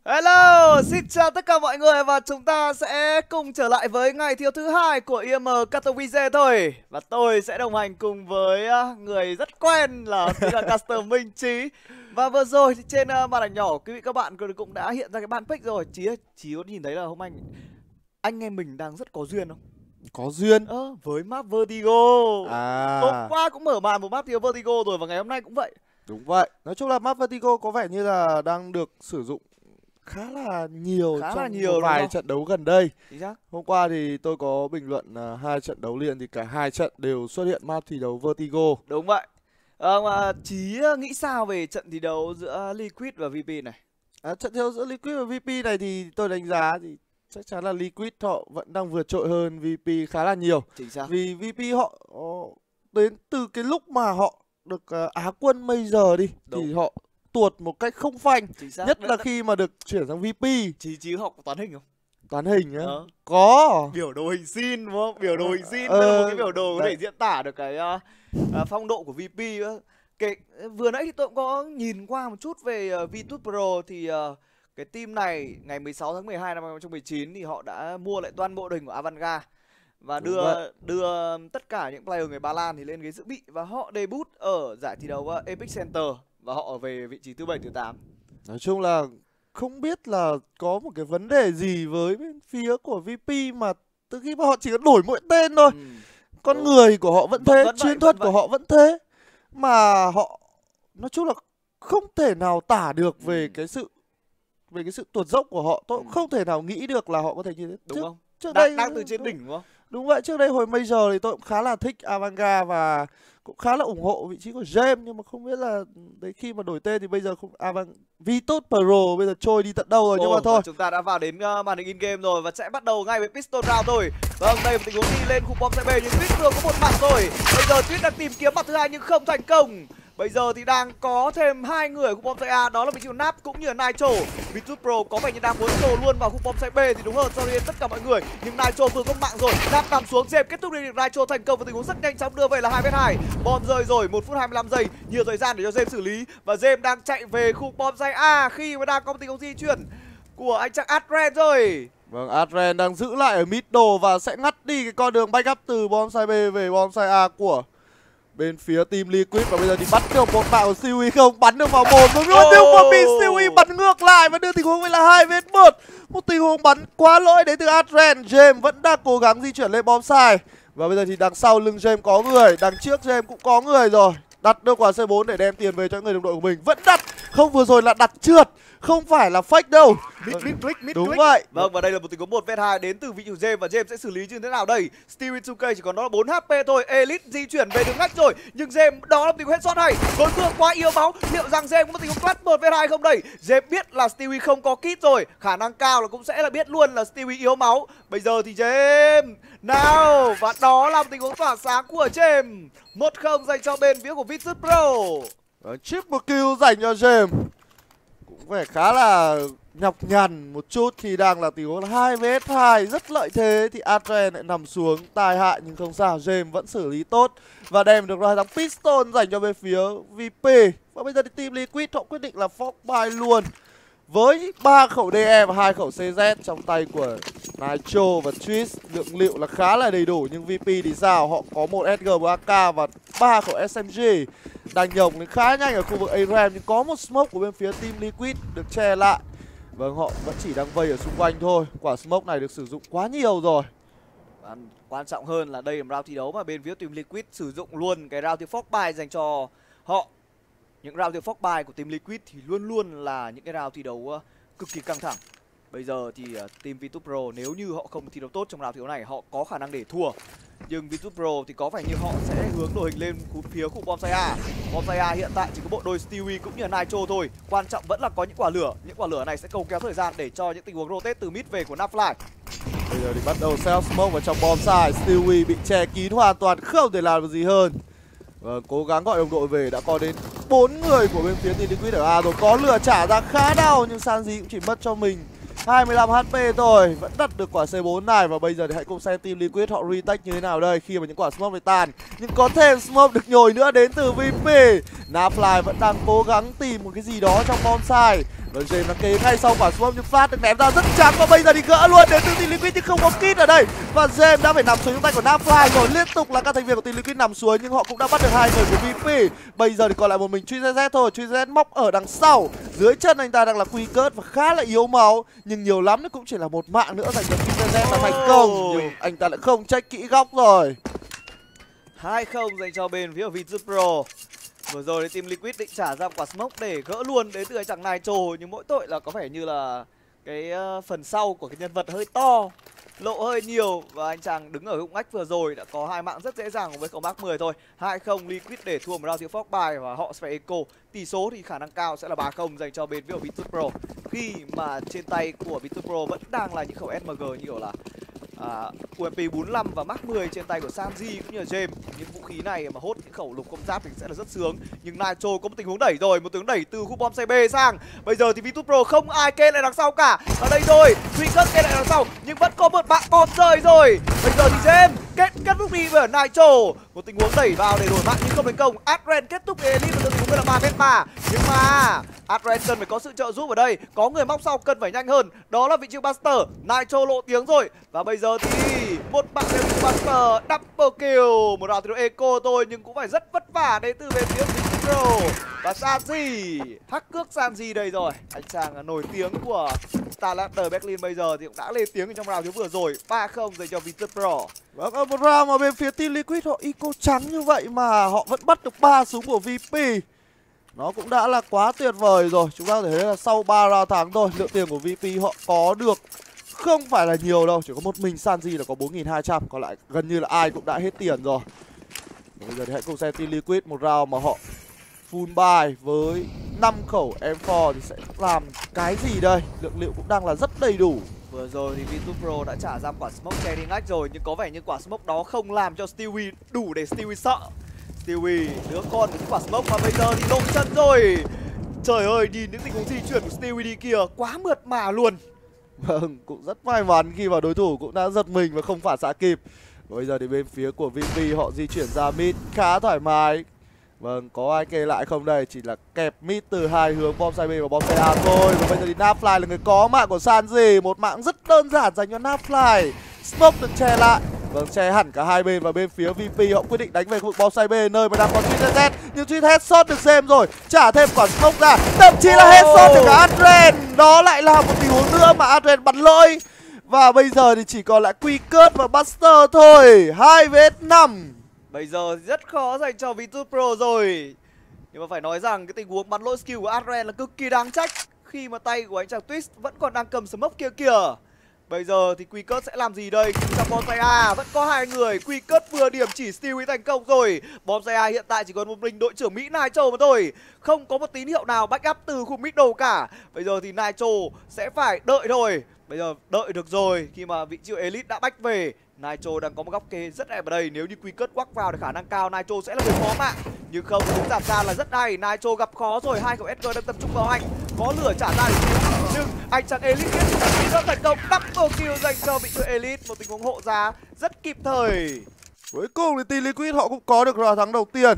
Hello, xin chào tất cả mọi người và chúng ta sẽ cùng trở lại với ngày thi đấu thứ hai của IM Katowice thôi. Và tôi sẽ đồng hành cùng với người rất quen là Caster Minh Trí. Và vừa rồi thì trên màn ảnh nhỏ quý vị các bạn cũng đã hiện ra cái ban pick rồi. Chí có nhìn thấy là hôm anh em mình đang rất có duyên không? Có duyên Với map Vertigo. à? Hôm qua cũng mở màn một map thi đấu Vertigo rồi và ngày hôm nay cũng vậy. Đúng vậy. Nói chung là map Vertigo có vẻ như là đang được sử dụng khá là nhiều trong một vài trận đấu gần đây. Chính xác. Hôm qua thì tôi có bình luận 2 trận đấu liền thì cả 2 trận đều xuất hiện map thi đấu Vertigo. Đúng vậy. Chí nghĩ sao về trận thi đấu giữa Liquid và VP này? Trận thi đấu giữa Liquid và VP này thì tôi đánh giá thì chắc chắn là Liquid họ vẫn đang vượt trội hơn VP khá là nhiều. Chính xác. Vì VP họ đến từ cái lúc mà họ được Á quân Major đi. Đúng. Thì họ tuột một cách không phanh. Nhất là Đấy. khi mà được chuyển sang VP. Chí học toán hình không? Toán hình á? Có. Biểu đồ hình sin đúng không? Biểu đồ hình sin là một cái biểu đồ có thể diễn tả được cái phong độ của VP nữa. Vừa nãy thì tôi cũng có nhìn qua một chút về Virtus Pro thì cái team này ngày 16 tháng 12 năm 2019 thì họ đã mua lại toàn bộ đội hình của Avantgarde và đưa tất cả những player người Ba Lan thì lên ghế dự bị và họ debut ở giải thi đấu Epic Center và họ về vị trí thứ 7 thứ 8. Nói chung là không biết là có một cái vấn đề gì với bên phía của VP mà từ khi mà họ chỉ có đổi mỗi tên thôi. Con người của họ vẫn thế, chiến thuật của họ vẫn thế. Mà họ nói chung là không thể nào tả được về cái sự tuột dốc của họ. Tôi cũng không thể nào nghĩ được là họ có thể như thế. Đúng không? Trước đây đang từ trên đỉnh đúng không? Đúng vậy, trước đây hồi Major thì tôi cũng khá là thích Avantgarde và cũng khá là ủng hộ vị trí của James, nhưng mà không biết là đấy khi mà đổi tên thì bây giờ không Virtus Pro bây giờ trôi đi tận đâu rồi. Nhưng mà thôi, chúng ta đã vào đến màn hình in game rồi và sẽ bắt đầu ngay với pistol round thôi. Vâng, đây một tình huống đi lên khu bom xe B nhưng Tuyết vừa có một mặt rồi. Bây giờ Tuyết đang tìm kiếm mặt thứ hai nhưng không thành công. Bây giờ thì đang có thêm 2 người ở khu bom xe A, đó là vị trí của Nap cũng như là Nitro. Virtus Pro có vẻ như đang muốn trổ luôn vào khu bom xe B thì đúng hơn so với tất cả mọi người. Nhưng Nitro vừa có mạng rồi, Nap nằm xuống, James kết thúc được Nitro thành công và tình huống rất nhanh chóng đưa về là 2v2. Bom rơi rồi, 1 phút 25 giây, nhiều thời gian để cho James xử lý và James đang chạy về khu bom xe A khi mà đang có một tình huống di chuyển của anh chàng Adren rồi. Vâng, Adren đang giữ lại ở middle và sẽ ngắt đi cái con đường backup từ bom side B về bom side A của bên phía team Liquid. Và bây giờ thì bắt được một mạng của Stewie không? Bắn được vào mồm rồi luôn, nhưng mà bị Stewie bắn ngược lại và đưa tình huống về là 2v1. Một tình huống bắn quá lỗi đến từ Adren. James vẫn đang cố gắng di chuyển lên bom side. Và bây giờ thì đằng sau lưng James có người, đằng trước James cũng có người rồi. Đặt được quả C4 để đem tiền về cho người đồng đội của mình. Vẫn đặt, không vừa rồi là đặt trượt, không phải là fake đâu. Đúng vậy. Vâng, và đây là một tình huống 1v2 đến từ vị chủ James và James sẽ xử lý như thế nào đây? Stewie 2K chỉ còn đó là 4 HP thôi. Elite di chuyển về đường ngách rồi, nhưng James đó là một tình huống headshot hay. Đối phương quá yếu máu, liệu rằng James có một tình huống clutch 1v2 không đây? James biết là Stewie không có kit rồi, khả năng cao là cũng sẽ là biết luôn là Stewie yếu máu. Bây giờ thì James nào, và đó là một tình huống tỏa sáng của James. 1-0 dành cho bên phía của Virtus Pro. Triple kill dành cho James. Cũng vẻ khá là nhọc nhằn một chút khi đang là tình huống 2v2 rất lợi thế thì Adren lại nằm xuống tai hại, nhưng không sao, James vẫn xử lý tốt và đem được ra thắng pistol dành cho bên phía VP. Và bây giờ thì team Liquid họ quyết định là fork buy luôn với 3 khẩu DE và 2 khẩu CZ trong tay của Nitro và Twist. Lượng liệu là khá là đầy đủ, nhưng VP thì sao? Họ có một SG AK và 3 khẩu SMG. Đang nhồng lên khá nhanh ở khu vực ARAM, nhưng có một smoke của bên phía team Liquid được che lại. Vâng, họ vẫn chỉ đang vây ở xung quanh thôi. Quả smoke này được sử dụng quá nhiều rồi. Quan trọng hơn là đây là một round thi đấu mà bên phía team Liquid sử dụng luôn cái round thi fork buy dành cho họ. Những round thi fork buy của team Liquid thì luôn luôn là những cái round thi đấu cực kỳ căng thẳng. Bây giờ thì team Virtus Pro nếu như họ không thi đấu tốt trong round thi đấu này họ có khả năng để thua. Nhưng Virtus Pro thì có vẻ như họ sẽ hướng đội hình lên phía khu bom side A. Bom side A hiện tại chỉ có bộ đôi Stewie cũng như là Nitro thôi. Quan trọng vẫn là có những quả lửa. Những quả lửa này sẽ cầu kéo thời gian để cho những tình huống rotate từ mid về của Napfly. Bây giờ thì bắt đầu self smoke vào trong bom side. Stewie bị che kín hoàn toàn, không thể làm được gì hơn. Cố gắng gọi đồng đội về, đã có đến 4 người của bên phía team Liquid ở A rồi. Có lửa trả ra khá đau, nhưng Sanji cũng chỉ mất cho mình 25 HP thôi. Vẫn đặt được quả C4 này. Và bây giờ thì hãy cùng xem team Liquid họ retake như thế nào đây khi mà những quả smoke này tàn. Nhưng có thêm smoke được nhồi nữa đến từ VP. Napfly vẫn đang cố gắng tìm một cái gì đó trong bom side. Vâng, James đang kế ngay sau quả smoke nhưng flash được ném ra rất trắng và bây giờ thì gỡ luôn đến từ Team Liquid nhưng không có kit ở đây. Và James đã phải nằm xuống trong tay của Nafly rồi. Liên tục là các thành viên của Team Liquid nằm xuống nhưng họ cũng đã bắt được hai người của VP. Bây giờ thì còn lại một mình Truy ZZ thôi. Truy ZZ móc ở đằng sau. Dưới chân anh ta đang là Quy Cớt và khá là yếu máu, nhưng nhiều lắm nó cũng chỉ là một mạng nữa dành cho Truy ZZ là thành công. Nhưng anh ta lại không check kỹ góc rồi. 2-0 dành cho bên phía Virtus Pro. Vừa rồi thì Team Liquid định trả ra quả smoke để gỡ luôn đến từ anh chàng Nitro, nhưng mỗi tội là có vẻ như là cái phần sau của cái nhân vật hơi to, lộ hơi nhiều và anh chàng đứng ở hụng ách vừa rồi đã có hai mạng rất dễ dàng với cậu Mark 10 thôi. 2-0 Liquid để thua một round thiếu Fogby và họ sẽ phải eco. Tỷ số thì khả năng cao sẽ là 3-0 dành cho bên phía Virtus Pro, khi mà trên tay của Virtus Pro vẫn đang là những khẩu SMG như kiểu là UMP 45 và Mark 10 trên tay của Sanji cũng như là James. Những vũ khí này mà hốt những khẩu lục không giáp thì sẽ là rất sướng. Nhưng Nitro có một tình huống đẩy rồi, một tình huống đẩy từ khu bom CB sang. Bây giờ thì Virtus Pro không ai kê lại đằng sau cả. Ở đây rồi, Freakus kê lại đằng sau nhưng vẫn có một bạn bom rơi rồi. Bây giờ thì James kết thúc đi với Nitro. Một tình huống đẩy vào để đổi mạng nhưng không thành công. Adren kết thúc Elite và tình huống là 3m3. Nhưng mà Adren cần phải có sự trợ giúp ở đây. Có người móc sau cần phải nhanh hơn. Đó là vị trí Buster. Nitro lộ tiếng rồi. Và bây giờ thì một bạn đến Buster double kill. Một round thì eco thôi nhưng cũng phải rất vất vả đến từ bên phía Pro. Và Sanji, hack cước Sanji đây rồi. Anh chàng nổi tiếng của Starlander Berlin bây giờ thì cũng đã lên tiếng trong round thiếu vừa rồi. 3-0 dành cho Virtus Pro. Vâng, ở một round mà bên phía Team Liquid họ eco trắng như vậy mà họ vẫn bắt được 3 súng của VP. Nó cũng đã là quá tuyệt vời rồi. Chúng ta có thể thấy là sau 3 round thắng thôi, lượng tiền của VP họ có được không phải là nhiều đâu. Chỉ có một mình Sanji là có 4.200. Còn lại gần như là ai cũng đã hết tiền rồi. Bây giờ thì hãy cùng xem Team Liquid một round mà họ full buy với 5 khẩu M4 thì sẽ làm cái gì đây? Lượng liệu cũng đang là rất đầy đủ. Vừa rồi thì Virtus Pro đã trả ra quả smoke che đi ngách rồi, nhưng có vẻ như quả smoke đó không làm cho Stewie đủ để Stewie sợ. Stewie đứa con của quả smoke và bây giờ thì lộ chân rồi. Trời ơi, nhìn những tình huống di chuyển của Stewie đi kìa, quá mượt mà luôn. Vâng, cũng rất may mắn khi mà đối thủ cũng đã giật mình và không phản xạ kịp. Bây giờ thì bên phía của VP họ di chuyển ra mid khá thoải mái. Vâng, có ai kê lại không đây? Chỉ là kẹp mid từ hai hướng bom side B và bom side A thôi. Và bây giờ thì Nafly là người có mạng của Sanji. Một mạng rất đơn giản dành cho Nafly. Smoke được che lại. Vâng, che hẳn cả hai bên và bên phía VP họ quyết định đánh về khu vực bom side B nơi mà đang có Tweet ZZ. Nhưng Tweet headshot được James rồi. Trả thêm quả smoke ra. Thậm chí là headshot được cả Adren. Đó lại là một tình huống nữa mà Adren bắn lỗi. Và bây giờ thì chỉ còn lại Quy Cớt và Buster thôi. 2vs5. Bây giờ rất khó dành cho Virtus Pro rồi. Nhưng mà phải nói rằng cái tình huống bắn lỗi skill của Adren là cực kỳ đáng trách, khi mà tay của anh chàng Twist vẫn còn đang cầm smoke kia kìa. Bây giờ thì Quy Cớt sẽ làm gì đây? Trong bom tay A vẫn có hai người. Quy Cớt vừa điểm chỉ Stewie thành công rồi. Bom tay A hiện tại chỉ còn một mình đội trưởng Mỹ Nitro mà thôi. Không có một tín hiệu nào backup từ khu middle cả. Bây giờ thì Nitro sẽ phải đợi thôi. Bây giờ đợi được rồi, khi mà vị trí Elite đã bách về. Nitro đang có một góc kê rất đẹp ở đây. Nếu như Quy Cớt quắc vào thì khả năng cao Nitro sẽ là người phó mạng. Nhưng không, đứng giảm ra là rất hay. Nitro gặp khó rồi, hai khẩu SG đang tập trung vào anh. Có lửa trả ra để cứu. Nhưng anh chàng Elite biết đã thành công. Double kill dành cho vị trí Elite. Một tình huống hộ giá rất kịp thời. Cuối cùng thì Team Liquid họ cũng có được round thắng đầu tiên.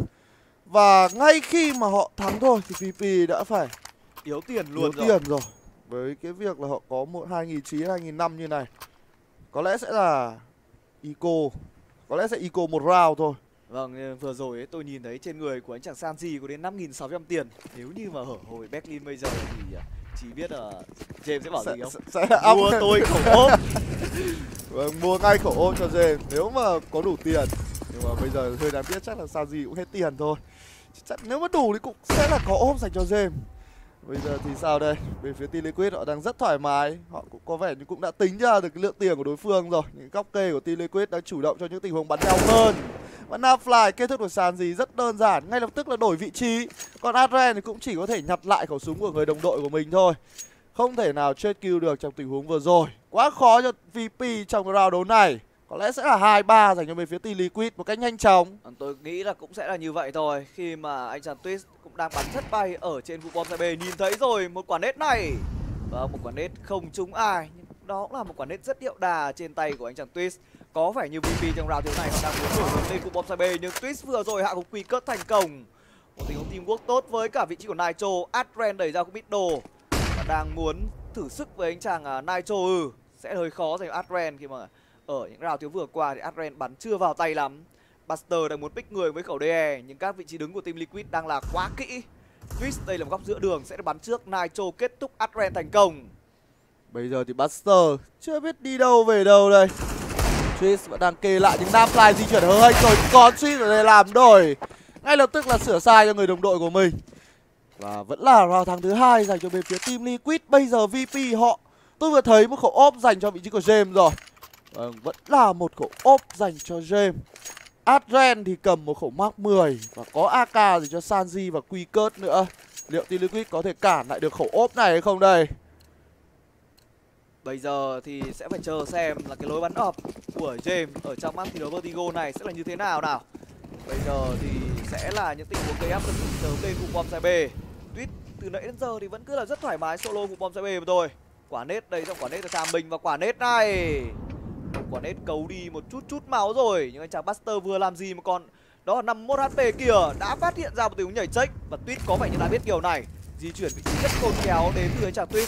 Và ngay khi mà họ thắng thôi thì VP đã phải yếu tiền luôn rồi. Với cái việc là họ có một 2.900, 2.500 như này, có lẽ sẽ là eco. Có lẽ sẽ eco một round thôi. Vâng, vừa rồi ấy, tôi nhìn thấy trên người của anh chàng Sanji có đến 5.600 tiền. Nếu như mà hở hồi Berlin bây giờ thì chỉ biết là James sẽ bảo gì không? Sẽ mua tôi khẩu ôm. Vâng, mua ngay khẩu ôm cho James nếu mà có đủ tiền. Nhưng mà bây giờ hơi đáng biết chắc là Sanji cũng hết tiền thôi. Chắc nếu mà đủ thì cũng sẽ là có ôm dành cho James. Bây giờ thì sao đây? Bên phía Team Liquid họ đang rất thoải mái. Họ cũng có vẻ như cũng đã tính ra được cái lượng tiền của đối phương rồi. Những góc kê của Team Liquid đang chủ động cho những tình huống bắn nhau hơn. Và Nafly kết thúc của Sanji rất đơn giản, ngay lập tức là đổi vị trí. Còn Adren thì cũng chỉ có thể nhặt lại khẩu súng của người đồng đội của mình thôi. Không thể nào trade kill được trong tình huống vừa rồi. Quá khó cho VP trong cái round đấu này. Có lẽ sẽ là 2-3 dành cho bên phía Team Liquid một cách nhanh chóng. Tôi nghĩ là cũng sẽ là như vậy thôi. Khi mà anh chàng Twist cũng đang bắn rất bay ở trên khu bom B. Nhìn thấy rồi một quả nết này. Và một quả nết không trúng ai. Nhưng đó cũng là một quả nết rất điệu đà trên tay của anh chàng Twist. Có vẻ như VP trong round thứ này họ đang muốn nổi lên khu bom B. Nhưng Twist vừa rồi hạ gục Quy Cớt thành công. Một tình huống teamwork tốt với cả vị trí của Nitro. Adren đẩy ra khu middle. và đang muốn thử sức với anh chàng Nitro. Sẽ hơi khó dành cho Adren khi mà ở những round thiếu vừa qua thì Adren bắn chưa vào tay lắm. Buster đang muốn pick người với khẩu DE, nhưng các vị trí đứng của team Liquid đang là quá kỹ. Twist đây là một góc giữa đường sẽ bắn trước Nitro, kết thúc Adren thành công. Bây giờ thì Buster chưa biết đi đâu về đâu đây. Twist vẫn đang kê lại nhưng Napfly di chuyển hơi hênh rồi, còn Twist ở đây làm đổi ngay lập tức là sửa sai cho người đồng đội của mình. Và vẫn là round thắng thứ 2 dành cho bên phía team Liquid. Bây giờ VP họ, tôi vừa thấy một khẩu ốp dành cho vị trí của James rồi. Vẫn là một khẩu ốp dành cho James. Adren thì cầm một khẩu Mark 10 và có AK dành cho Sanji và Quickert nữa. Liệu team Liquid có thể cản lại được khẩu ốp này hay không đây? Bây giờ thì sẽ phải chờ xem là cái lối bắn ập của James ở trong map thi đấu Vertigo này sẽ là như thế nào nào. Bây giờ thì sẽ là những tình huống gây áp lực sớm lên khu bom side B. Tuyết từ nãy đến giờ thì vẫn cứ là rất thoải mái solo khu bom side B mà thôi. Quả nết đây, trong quả nết là chạm mình và quả nết này. Quả nết cấu đi một chút máu rồi, nhưng anh chàng Buster vừa làm gì mà còn đó là 51 HP kìa, đã phát hiện ra một tình huống nhảy check và Tuyết có vẻ như đã biết điều này, di chuyển vị trí rất khôn khéo đến từ anh chàng Tuyết.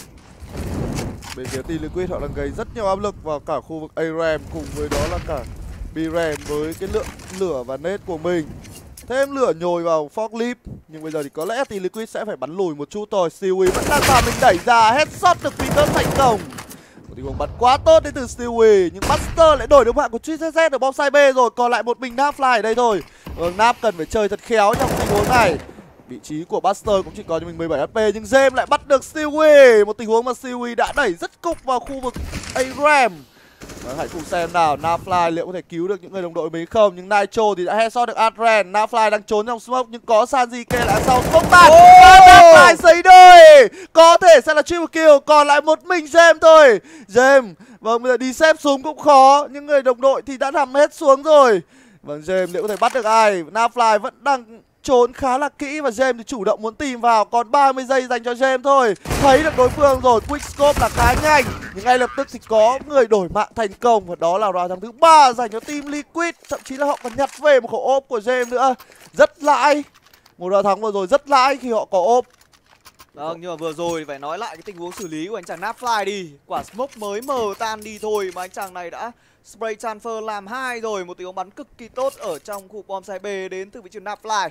Bên phía team Liquid họ đang gây rất nhiều áp lực vào cả khu vực ARAM, cùng với đó là cả BRAM với cái lượng lửa và nết của mình. Thêm lửa nhồi vào Forklift, nhưng bây giờ thì có lẽ team Liquid sẽ phải bắn lùi một chút thôi. Stewie vẫn đang vào mình đẩy ra, headshot được Peter thành công. Một tình huống bắn quá tốt đến từ Stewie, nhưng Buster lại đổi được mạng của ZZ ở bom side B rồi, còn lại một mình Napfly ở đây thôi. Nap cần phải chơi thật khéo trong tình huống này. Vị trí của Buster cũng chỉ có cho mình 17 HP, nhưng James lại bắt được Stewie. Một tình huống mà Stewie đã đẩy rất cục vào khu vực ARAM. Hãy cùng xem nào, Napfly liệu có thể cứu được những người đồng đội mình không. Nhưng Nitro thì đã headshot được Adren. Napfly đang trốn trong smoke nhưng có Sanji kê lại sau smoke tàn. Napfly sấy đôi, có thể sẽ là triple kill, còn lại một mình James thôi. James, vâng, bây giờ đi xếp súng cũng khó, những người đồng đội thì đã nằm hết xuống rồi. Vâng, James liệu có thể bắt được ai? Napfly vẫn đang trốn khá là kỹ và James thì chủ động muốn tìm vào, còn 30 giây dành cho James thôi. Thấy được đối phương rồi, quickscope là khá nhanh, nhưng ngay lập tức thì có người đổi mạng thành công, và đó là round thắng thứ 3 dành cho team Liquid. Thậm chí là họ còn nhặt về một khẩu ốp của James nữa, rất lãi. Một round thắng vừa rồi rất lãi khi họ có ốp. Vâng, nhưng mà vừa rồi phải nói lại cái tình huống xử lý của anh chàng Napfly đi. Quả smoke mới mờ tan đi thôi mà anh chàng này đã spray transfer làm 2 rồi. Một tình huống bắn cực kỳ tốt ở trong khu bom side B đến từ vị trí Napfly.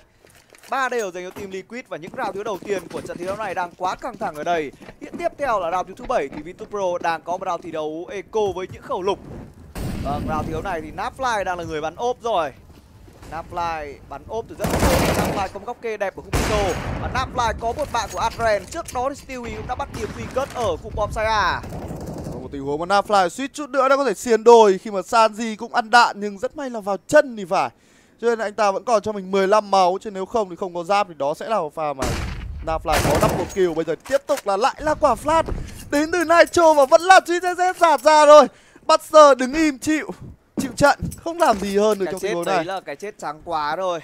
3 đều dành cho team Liquid, và những round thiếu đầu tiên của trận thi đấu này đang quá căng thẳng ở đây. Hiện tiếp theo là round thứ 7 thì Virtus.pro đang có một round thi đấu eco với những khẩu lục. Vâng, round thi đấu này thì Napfly đang là người bắn ốp rồi. Napfly bắn ốp từ rất sớm. Napfly có một góc kê đẹp của khung pistol, và Napfly có một bạn của Adren. Trước đó thì Stewie cũng đã bắt điểm Quickert ở khu bom side A. Một tình huống mà Napfly suýt chút nữa đã có thể xiên đôi khi mà Sanji cũng ăn đạn, nhưng rất may là vào chân thì phải. Cho nên anh ta vẫn còn cho mình 15 máu, chứ nếu không thì không có giáp thì đó sẽ là một pha mà Napfly có double kill. Bây giờ tiếp tục là lại là quả flash đến từ Nitro và vẫn là GZZ giạt ra rồi. Buster đứng im chịu trận, không làm gì hơn được trong tình huống này. Cái chết đấy là cái chết trắng quá rồi.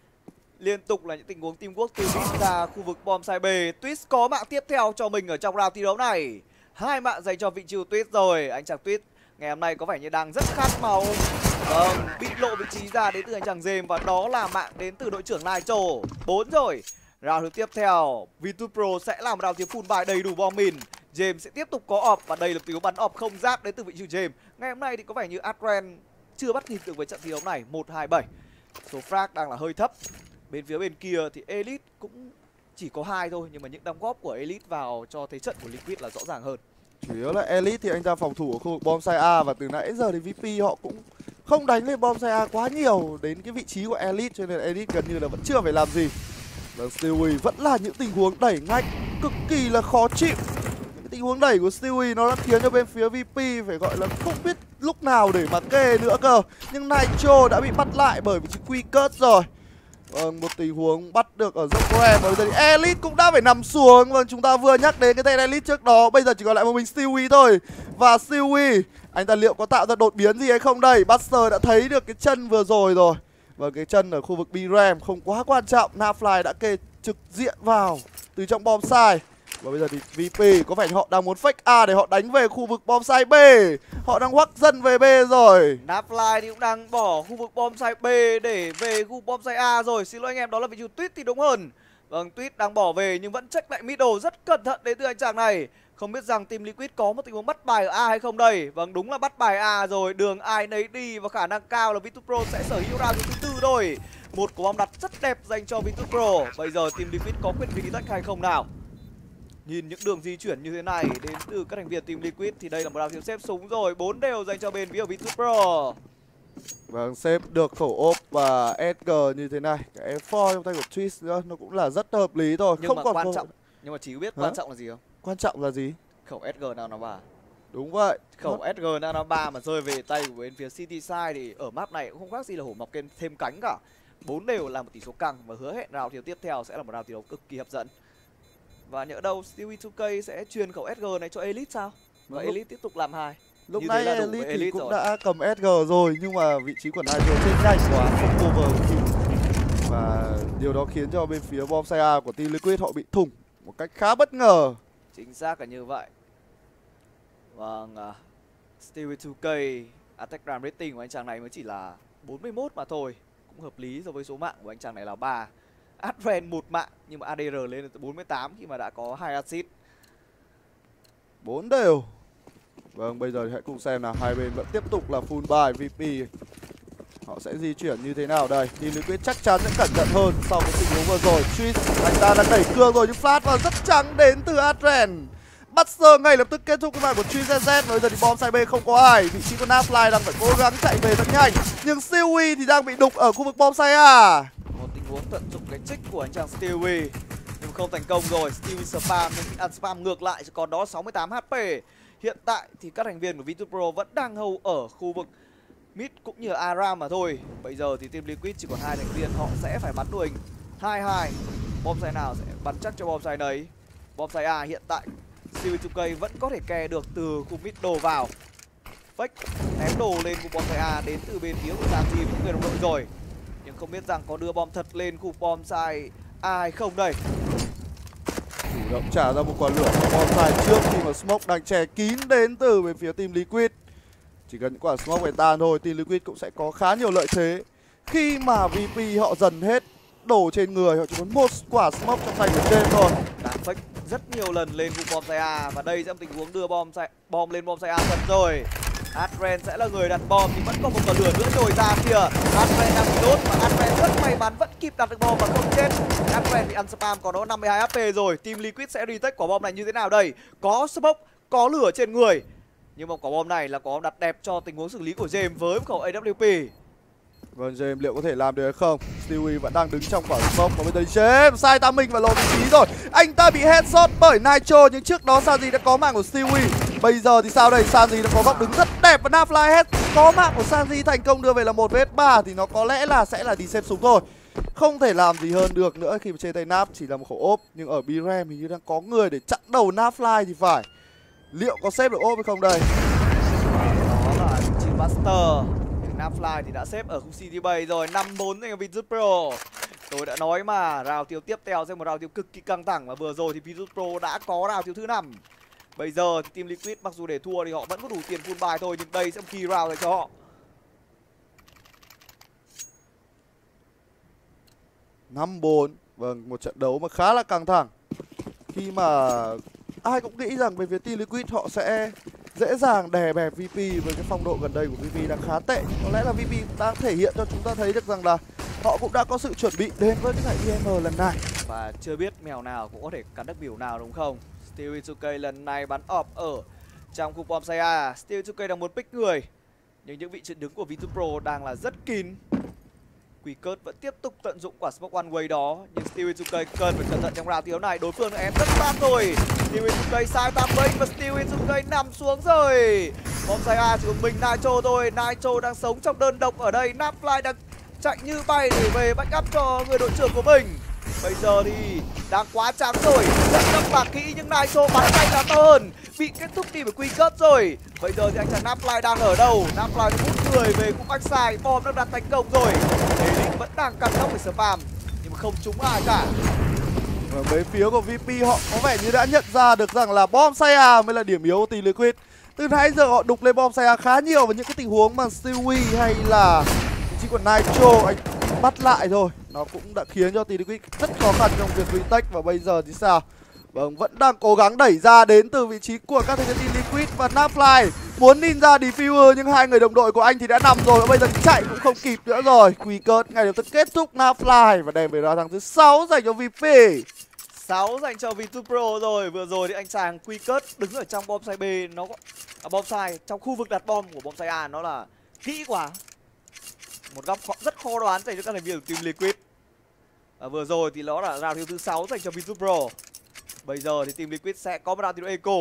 Liên tục là những tình huống teamwork từ Twist ra khu vực bom side B. Twist có mạng tiếp theo cho mình ở trong round thi đấu này. 2 mạng dành cho vị trí của Twist rồi. Anh chàng Twist ngày hôm nay có vẻ như đang rất khát máu. Vâng, bị lộ vị trí ra đến từ anh chàng James, và đó là mạng đến từ đội trưởng Nitro. 4 rồi. Round thứ tiếp theo, Virtus.pro sẽ làm round tiếp full buy đầy đủ bom mìn. James sẽ tiếp tục có ọp, và đây là tiếng bắn ọp không giáp đến từ vị trí James. Ngày hôm nay thì có vẻ như Adren chưa bắt kịp được với trận thi đấu này. 1-2-7. Số frag đang là hơi thấp. Bên phía bên kia thì Elite cũng chỉ có 2 thôi, nhưng mà những đóng góp của Elite vào cho thế trận của Liquid là rõ ràng hơn. Chủ yếu là Elite thì anh ta phòng thủ ở khu vực bom side A, và từ nãy giờ thì VP họ cũng không đánh lên bom side A quá nhiều đến cái vị trí của Elite, cho nên Elite gần như là vẫn chưa phải làm gì. Và Stewie vẫn là những tình huống đẩy ngách cực kỳ là khó chịu. Những tình huống đẩy của Stewie nó đã khiến cho bên phía VP phải gọi là không biết lúc nào để mà kê nữa cơ. Nhưng Nitro đã bị bắt lại bởi vị trí Quickert rồi. Vâng, một tình huống bắt được ở dốc Ram, và bây giờ thì Elite cũng đã phải nằm xuống. Vâng, chúng ta vừa nhắc đến cái tên Elite trước đó, bây giờ chỉ còn lại một mình Stewie thôi. Và Stewie, anh ta liệu có tạo ra đột biến gì hay không đây? Buster đã thấy được cái chân vừa rồi rồi. Và cái chân ở khu vực B-Ram không quá quan trọng. Napfly đã kê trực diện vào từ trong bom side. Và bây giờ thì VP có vẻ họ đang muốn fake A để họ đánh về khu vực bom side B. Họ đang hoắc dân về B rồi. Napfly thì cũng đang bỏ khu vực bom side B để về khu bom side A rồi. Xin lỗi anh em, đó là vị trí Twist thì đúng hơn. Vâng, Tuyết đang bỏ về nhưng vẫn check lại middle rất cẩn thận đến từ anh chàng này. Không biết rằng team Liquid có một tình huống bắt bài ở A hay không đây. Vâng, đúng là bắt bài A rồi, đường ai nấy đi và khả năng cao là Virtus.pro sẽ sở hữu round thứ 4 rồi. Một quả bom đặt rất đẹp dành cho Virtus.pro. Bây giờ team Liquid có quyết định tách hay không nào? Nhìn những đường di chuyển như thế này đến từ các thành viên team Liquid thì đây là một round thiếu xếp súng rồi. 4 đều dành cho bên phía Virtus.pro. Vâng, xếp được khẩu ốp và SG như thế này. Cái F4 trong tay của Twist nữa, nó cũng là rất hợp lý thôi. Nhưng không mà còn quan trọng, nhưng mà chỉ biết quan trọng là gì không? Quan trọng là gì? Khẩu SG nào nó vào. Đúng vậy. Khẩu SG Nano 3 mà rơi về tay của bên phía City Side thì ở map này cũng không khác gì là hổ mọc thêm cánh cả. 4 đều là một tỷ số căng và hứa hẹn round tiếp theo sẽ là một round thi đấu cực kỳ hấp dẫn. Và nhỡ đâu Stewie 2K sẽ truyền khẩu SG này cho Elite sao? Và Elite tiếp tục làm hai. Lúc như nãy thế là đủ Elite với thì Elite cũng rồi. đã cầm SG rồi, nhưng mà vị trí của Nitro trên nhanh quá, không cover kịp. Và điều đó khiến cho bên phía Bombsite A của team Liquid họ bị thủng một cách khá bất ngờ. Chính xác là như vậy. Vâng, Stewie 2K attack round rating của anh chàng này mới chỉ là 41 mà thôi. Cũng hợp lý so với số mạng của anh chàng này là 3. Advent 1 mạng nhưng mà ADR lên đến 48 khi mà đã có 2 assist. 4 đều. Vâng, bây giờ thì hãy cùng xem nào, hai bên vẫn tiếp tục là full buy VP. Họ sẽ di chuyển như thế nào đây? Team Liquid chắc chắn sẽ cẩn thận hơn sau cái tình huống vừa rồi. Twist, anh ta đã đẩy cương rồi nhưng flash vào rất trắng đến từ Adren. Buster ngay lập tức kết thúc cái màn của Twist. Bây giờ thì bom side B không có ai. Vị trí của Nafly đang phải cố gắng chạy về thật nhanh. Nhưng Stewie thì đang bị đục ở khu vực bom side A. Một tình huống tận dụng cái trích của anh chàng Stewie nhưng không thành công rồi. Stewie spam nhưng ăn spam ngược lại, còn đó 68 HP. Hiện tại thì các thành viên của Virtus.pro vẫn đang hold ở khu vực mid cũng như Aram mà thôi. Bây giờ thì team Liquid chỉ còn 2 thành viên, họ sẽ phải bắn đội hình 2-2. Bom side nào sẽ bắn chắc cho bom side đấy. Bom side A hiện tại Stewie 2K vẫn có thể kè được từ khu mid đồ vào. Fake ném đồ lên khu bom side A đến từ bên phía của Sanji cũng người đồng đội rồi. Nhưng không biết rằng có đưa bom thật lên khu bom side A hay không đây. Chủ động trả ra một quả lửa cho bom side trước khi mà smoke đang che kín đến từ bên phía team Liquid. Chỉ cần những quả smoke phải tan thôi, team Liquid cũng sẽ có khá nhiều lợi thế. Khi mà VP họ dần hết đổ trên người, họ chỉ muốn một quả smoke trong tay của trên thôi. Đang fake rất nhiều lần lên khu bom side A và đây sẽ là tình huống đưa bom lên bom side A thật rồi. Adren sẽ là người đặt bom nhưng vẫn có một quả lửa nữa nhồi ra kìa. Adren đang bị đốt và Adren rất may mắn vẫn kịp đặt được bom và không chết. Adren bị ăn spam còn đó 52 HP rồi. Team Liquid sẽ retake quả bom này như thế nào đây? Có smoke, có lửa trên người. Nhưng mà quả bom này là quả bom đặt đẹp cho tình huống xử lý của James với khẩu AWP. Vâng, James liệu có thể làm được hay không? Stewie vẫn đang đứng trong quả smoke. Và bây giờ James sai timing và lộ vị trí rồi. Anh ta bị headshot bởi Nitro nhưng trước đó Sanji đã có mạng của Stewie. Bây giờ thì sao đây? Sanji đã có góc đứng rất đẹp và Nafly head có mạng của Sanji thành công đưa về là 1v3 thì nó có lẽ là sẽ là đi xếp súng thôi. Không thể làm gì hơn được nữa khi mà trên tay Naf chỉ là một khẩu ốp, nhưng ở B-Ram hình như đang có người để chặn đầu Nafly thì phải. Liệu có xếp được ốp hay không đây? Đó là vị trí Buster. Nafly thì đã xếp ở khu City Bay rồi, 5-4 dành cho Virtus.pro. Tôi đã nói mà, round tiếp theo sẽ một round cực kỳ căng thẳng và vừa rồi thì Virtus.pro đã có round thứ 5. Bây giờ thì team Liquid mặc dù để thua thì họ vẫn có đủ tiền full buy thôi, nhưng đây sẽ một key round dành cho họ. Năm 4. Vâng, một trận đấu mà khá là căng thẳng. Khi mà ai cũng nghĩ rằng về phía team Liquid họ sẽ dễ dàng đè bẹp VP với cái phong độ gần đây của VP đang khá tệ. Có lẽ là VP đang thể hiện cho chúng ta thấy được rằng là họ cũng đã có sự chuẩn bị đến với cái giải IM lần này. Và chưa biết mèo nào cũng có thể cắn được biểu nào đúng không? Stewie 2K lần này bắn ọp ở trong khu bom side A. Stewie 2K đang muốn pick người, nhưng những vị trí đứng của Virtus.pro đang là rất kín. Quickert vẫn tiếp tục tận dụng quả smoke one way đó, nhưng Stewie 2K cần phải cẩn thận trong round thiếu này. Đối phương đã ém rất sát rồi. Stewie 2K sai timing và Stewie 2K nằm xuống rồi. Bom side A chỉ có mình Nitro thôi. Nitro đang sống trong đơn độc ở đây. Nafly đang chạy như bay để về backup cho người đội trưởng của mình. Bây giờ thì đang quá trắng rồi, rất đậm bạc kỹ nhưng Nitro bắn tay là to hơn, bị kết thúc đi với Quickert rồi. Bây giờ thì anh chàng Nafly đang ở đâu? Nafly hút người về cũng backside, bom đang đặt thành công rồi. Elite vẫn đang căng tốc để spam nhưng mà không trúng ai cả. Ở mấy phía của VP họ có vẻ như đã nhận ra được rằng là bom side A mới là điểm yếu của team Liquid. Từ nãy giờ họ đục lên bom side A khá nhiều và những cái tình huống mà Stewie hay là vị trí của Nitro, anh bắt lại thôi. Nó cũng đã khiến cho Team Liquid rất khó khăn trong việc retake. Và bây giờ thì sao? Vâng, vẫn đang cố gắng đẩy ra đến từ vị trí của các thành viên Team Liquid. Và Napfly muốn ninja Diffuser nhưng hai người đồng đội của anh thì đã nằm rồi. Và bây giờ chạy cũng không kịp nữa rồi. Quickert ngay lập tức kết thúc Napfly và đem về ra thắng thứ 6 dành cho VP. 6 dành cho Virtus.pro rồi. Vừa rồi thì anh chàng Quickert đứng ở trong bom site B, nó bom site trong khu vực đặt bom của bom site A, nó là kỹ quá. Một góc rất khó đoán dành cho các thành viên của Team Liquid. Vừa rồi thì nó là round thứ 6 dành cho Virtus.pro. Bây giờ thì Team Liquid sẽ có một round thi đấu eco.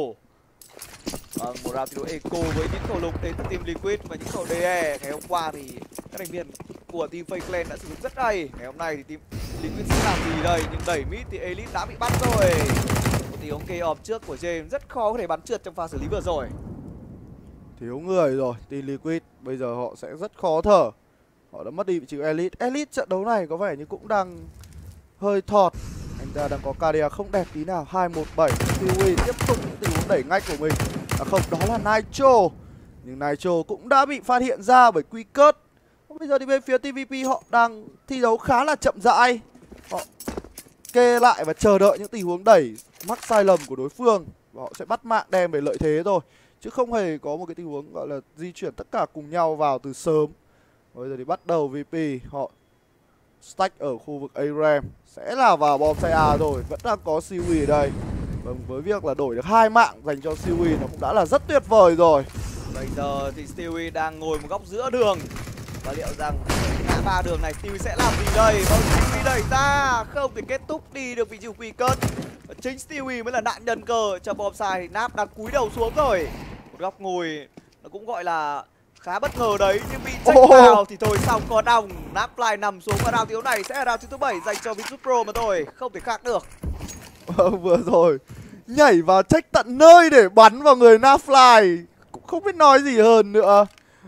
Một round thi đấu eco với những khẩu lục đến từ Team Liquid và những khẩu DE. Ngày hôm qua thì các thành viên của team Fake Clan đã sử dụng rất hay. Ngày hôm nay thì Team Liquid sẽ làm gì đây? Nhưng đẩy mid thì Elite đã bị bắt rồi. Thì ông kê off trước của James rất khó có thể bắn trượt trong pha xử lý vừa rồi. Thiếu người rồi, Team Liquid bây giờ họ sẽ rất khó thở. Họ đã mất đi vị trí Elite. Elite trận đấu này có vẻ như cũng đang hơi thọt. Anh ta đang có carrier không đẹp tí nào. 2-1-7. Stewie tiếp tục những tình huống đẩy ngách của mình. Không, đó là Nitro. Nhưng Nitro cũng đã bị phát hiện ra bởi Quickert. Bây giờ thì bên phía TVP họ đang thi đấu khá là chậm rãi. Họ kê lại và chờ đợi những tình huống đẩy mắc sai lầm của đối phương. Và họ sẽ bắt mạng đem về lợi thế thôi. Chứ không hề có một cái tình huống gọi là di chuyển tất cả cùng nhau vào từ sớm. Bây giờ thì bắt đầu VP họ stack ở khu vực ARAM. Sẽ là vào bom xe A rồi. Vẫn đang có Siwi ở đây. Vâng, với việc là đổi được 2 mạng dành cho Siwi nó cũng đã là rất tuyệt vời rồi. Bây giờ thì Stewie đang ngồi một góc giữa đường. Và liệu rằng ngã ba đường này Stewie sẽ làm gì đây? Vâng, Stewie đẩy ra, không thể kết thúc đi được vị trí của Quickert. Chính Stewie mới là nạn nhân cơ cho bom sai. Nap đang cúi đầu xuống rồi. Một góc ngồi nó cũng gọi là khá bất ngờ đấy, nhưng bị check vào thì thôi xong có đòng. Napfly nằm xuống và round thiếu này sẽ là round thứ 7 dành cho Virtus.pro mà thôi, không thể khác được. Vừa rồi nhảy vào check tận nơi để bắn vào người Napfly, cũng không biết nói gì hơn nữa.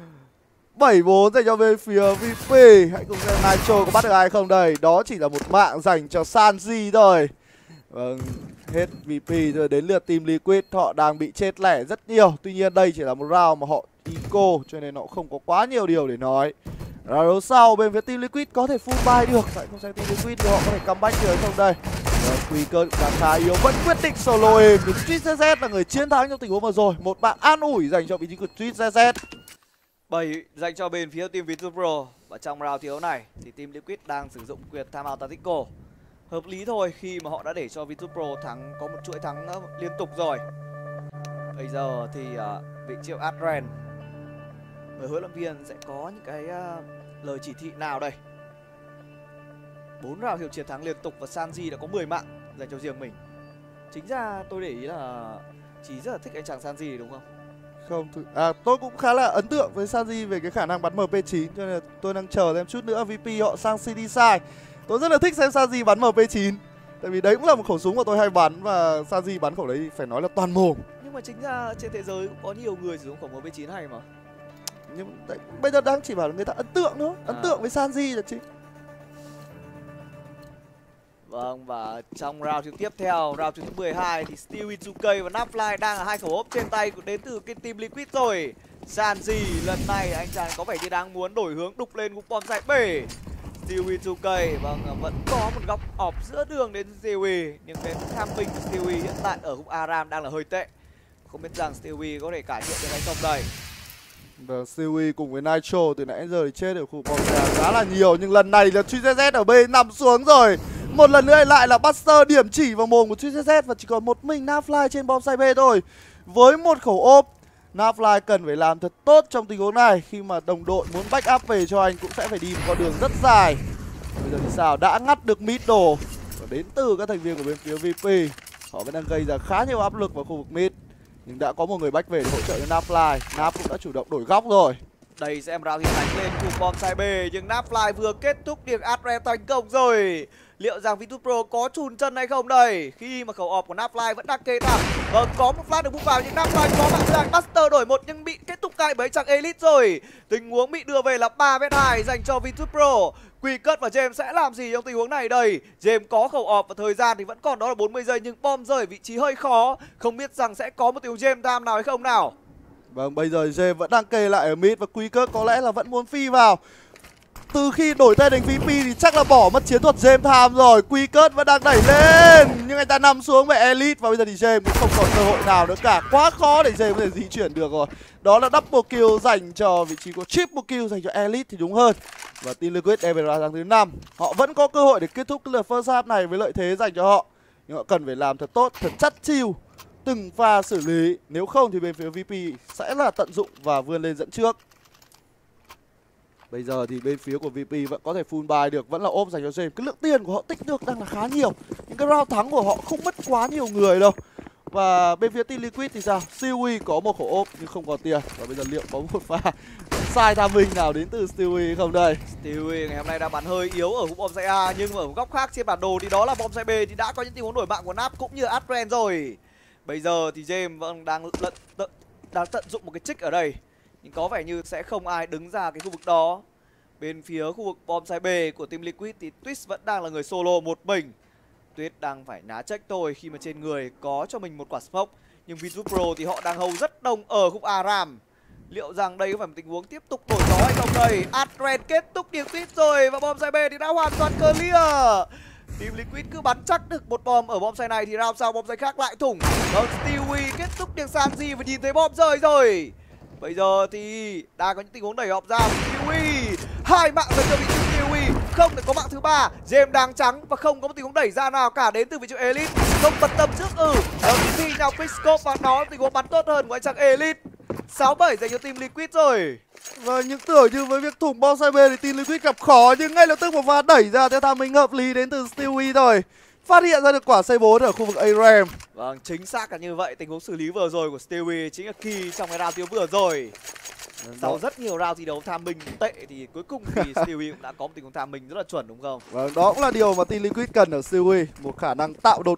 7-4 dành cho bên phía VP. Hãy cùng xem Nitro có bắt được ai không đây. Đó chỉ là một mạng dành cho Sanji thôi. Vâng, hết VP rồi, đến lượt Team Liquid. Họ đang bị chết lẻ rất nhiều. Tuy nhiên đây chỉ là một round mà họ eco, cho nên họ không có quá nhiều điều để nói. Round đấu sau bên phía Team Liquid có thể full buy được. Tại không xem Team Liquid thì họ có thể comeback được không đây. Quickert đang khá yếu, vẫn quyết định solo êm. Street ZZ là người chiến thắng trong tình huống vừa rồi. Một bạn an ủi dành cho vị trí của Street ZZ. 7 dành cho bên phía team Virtus.pro. Và trong round thiếu này thì team Liquid đang sử dụng quyền timeout tactical. Hợp lý thôi khi mà họ đã để cho Virtus.pro thắng, có một chuỗi thắng liên tục rồi. Bây giờ thì vị triệu Adren, người huấn luyện viên sẽ có những cái lời chỉ thị nào đây? 4 round hiệu chiến thắng liên tục và Sanji đã có 10 mạng dành cho riêng mình. Chính ra tôi để ý là Chí rất là thích anh chàng Sanji đúng không? Không, tôi cũng khá là ấn tượng với Sanji về cái khả năng bắn MP9, cho nên là tôi đang chờ thêm chút nữa VP họ sang CD side. Tôi rất là thích xem Sanji bắn MP9, tại vì đấy cũng là một khẩu súng mà tôi hay bắn, và Sanji bắn khẩu đấy phải nói là toàn mồm. Nhưng mà chính ra trên thế giới cũng có nhiều người sử dụng khẩu MP9 hay mà. Nhưng đấy, bây giờ đang chỉ bảo là người ta ấn tượng thôi, ấn tượng với Sanji là chính. Vâng, và trong round tiếp theo, round thứ 12 thì Stewie 2K và Napfly đang là hai khẩu ốp trên tay đến từ cái team Liquid rồi. Sanji lần này anh chàng có vẻ như đang muốn đổi hướng đục lên cục bom site B. Stewie 2K vâng, vẫn có một góc off giữa đường đến Stewie, nhưng bên camping của Stewie hiện tại ở khúc Aram đang là hơi tệ. Không biết rằng Stewie có thể cải thiện được hay không đây. Vâng, Stewie cùng với Nitro từ nãy giờ thì chết ở khu bom khá là nhiều, nhưng lần này là TriZZ ở bên nằm xuống rồi. Một lần nữa lại là Buster điểm chỉ vào mồm của TriZZ và chỉ còn một mình Napfly trên bom site B thôi. Với một khẩu ốp, Napfly cần phải làm thật tốt trong tình huống này, khi mà đồng đội muốn back up về cho anh cũng sẽ phải đi một con đường rất dài. Bây giờ thì sao? Đã ngắt được middle và đến từ các thành viên của bên phía VP. Họ vẫn đang gây ra khá nhiều áp lực vào khu vực mid, nhưng đã có một người back về để hỗ trợ cho Napfly. Nap cũng đã chủ động đổi góc rồi. Đây xem round thì đánh lên cùng bom site B, nhưng Napfly vừa kết thúc điểm Adrem thành công rồi. Liệu rằng Virtus.pro có chùn chân hay không đây? Khi mà khẩu off của Napfly vẫn đang kê thẳng. Vâng, có một flash được bút vào nhưng Napfly có mạng rằng Buster đổi một nhưng bị kết thúc ngay bởi chàng Elite rồi. Tình huống bị đưa về là 3m2 dành cho Virtus.pro. Quickert và James sẽ làm gì trong tình huống này đây? James có khẩu off và thời gian thì vẫn còn đó là 40 giây, nhưng bom rơi vị trí hơi khó. Không biết rằng sẽ có một tình huống James time nào hay không nào. Vâng, bây giờ James vẫn đang kê lại ở mid và Quickert có lẽ là vẫn muốn phi vào. từ khi đổi tên thành VP thì chắc là bỏ mất chiến thuật James Tham rồi. Quy Cớt vẫn đang đẩy lên nhưng anh ta nằm xuống về Elite và bây giờ thì James cũng không còn cơ hội nào nữa cả. Quá khó để James có thể di chuyển được rồi. Đó là double kill dành cho vị trí của triple kill dành cho Elite thì đúng hơn. Và Team Liquid đem về ra tháng thứ 5. Họ vẫn có cơ hội để kết thúc cái lượt first half này với lợi thế dành cho họ. Nhưng họ cần phải làm thật tốt, thật chắt chiu từng pha xử lý. Nếu không thì bên phía VP sẽ là tận dụng và vươn lên dẫn trước. Bây giờ thì bên phía của VP vẫn có thể full buy được, vẫn là ốp dành cho James. Cái lượng tiền của họ tích được đang là khá nhiều. Những cái round thắng của họ không mất quá nhiều người đâu. Và bên phía Team Liquid thì sao? Stewie có một khẩu ốp nhưng không còn tiền. Và bây giờ liệu có một pha sai tham minh nào đến từ Stewie không đây? Stewie ngày hôm nay đang bắn hơi yếu ở khúc bom A, nhưng ở góc khác trên bản đồ thì đó là bom B thì đã có những tình huống đổi mạng của Nap cũng như Adren rồi. Bây giờ thì James vẫn đang tận dụng một cái trick ở đây, nhưng có vẻ như sẽ không ai đứng ra cái khu vực đó. Bên phía khu vực bom B của Team Liquid thì Twist vẫn đang là người solo một mình. Tuyết đang phải ná check thôi khi mà trên người có cho mình một quả smoke. Nhưng Virtus Pro thì họ đang hold rất đông ở khúc Aram. Liệu rằng đây có phải một tình huống tiếp tục đổi gió hay không đây? Adren kết thúc điểm Tuyết rồi và bom B thì đã hoàn toàn clear. Team Liquid cứ bắn chắc được một bom ở bom này thì round sau bom khác lại thủng. Vâng, Stewie kết thúc điểm Sanji và nhìn thấy bom rơi rồi. Bây giờ thì đang có những tình huống đẩy họp ra. Stewie 2 mạng dành cho vị trí Stewie, không thể có mạng thứ 3. James đang trắng và không có một tình huống đẩy ra nào cả đến từ vị trí Elite. Không bật tâm trước khi nhau Quickscope và nó tình huống bắn tốt hơn của anh chàng Elite. 6-7 dành cho Team Liquid rồi. Và những tưởng như với việc thủng bom B thì Team Liquid gặp khó, nhưng ngay lập tức một pha đẩy ra theo tham minh hợp lý đến từ Stewie rồi. Phát hiện ra được quả C4 ở khu vực ARAM. Vâng, chính xác là như vậy. Tình huống xử lý vừa rồi của Stewie chính là key trong cái round tiêu vừa rồi. Sau rất nhiều round thi đấu tham minh tệ thì cuối cùng thì Stewie cũng đã có một tình huống tham minh rất là chuẩn đúng không? Vâng, đó cũng là điều mà Team Liquid cần ở Stewie. Một khả năng tạo đột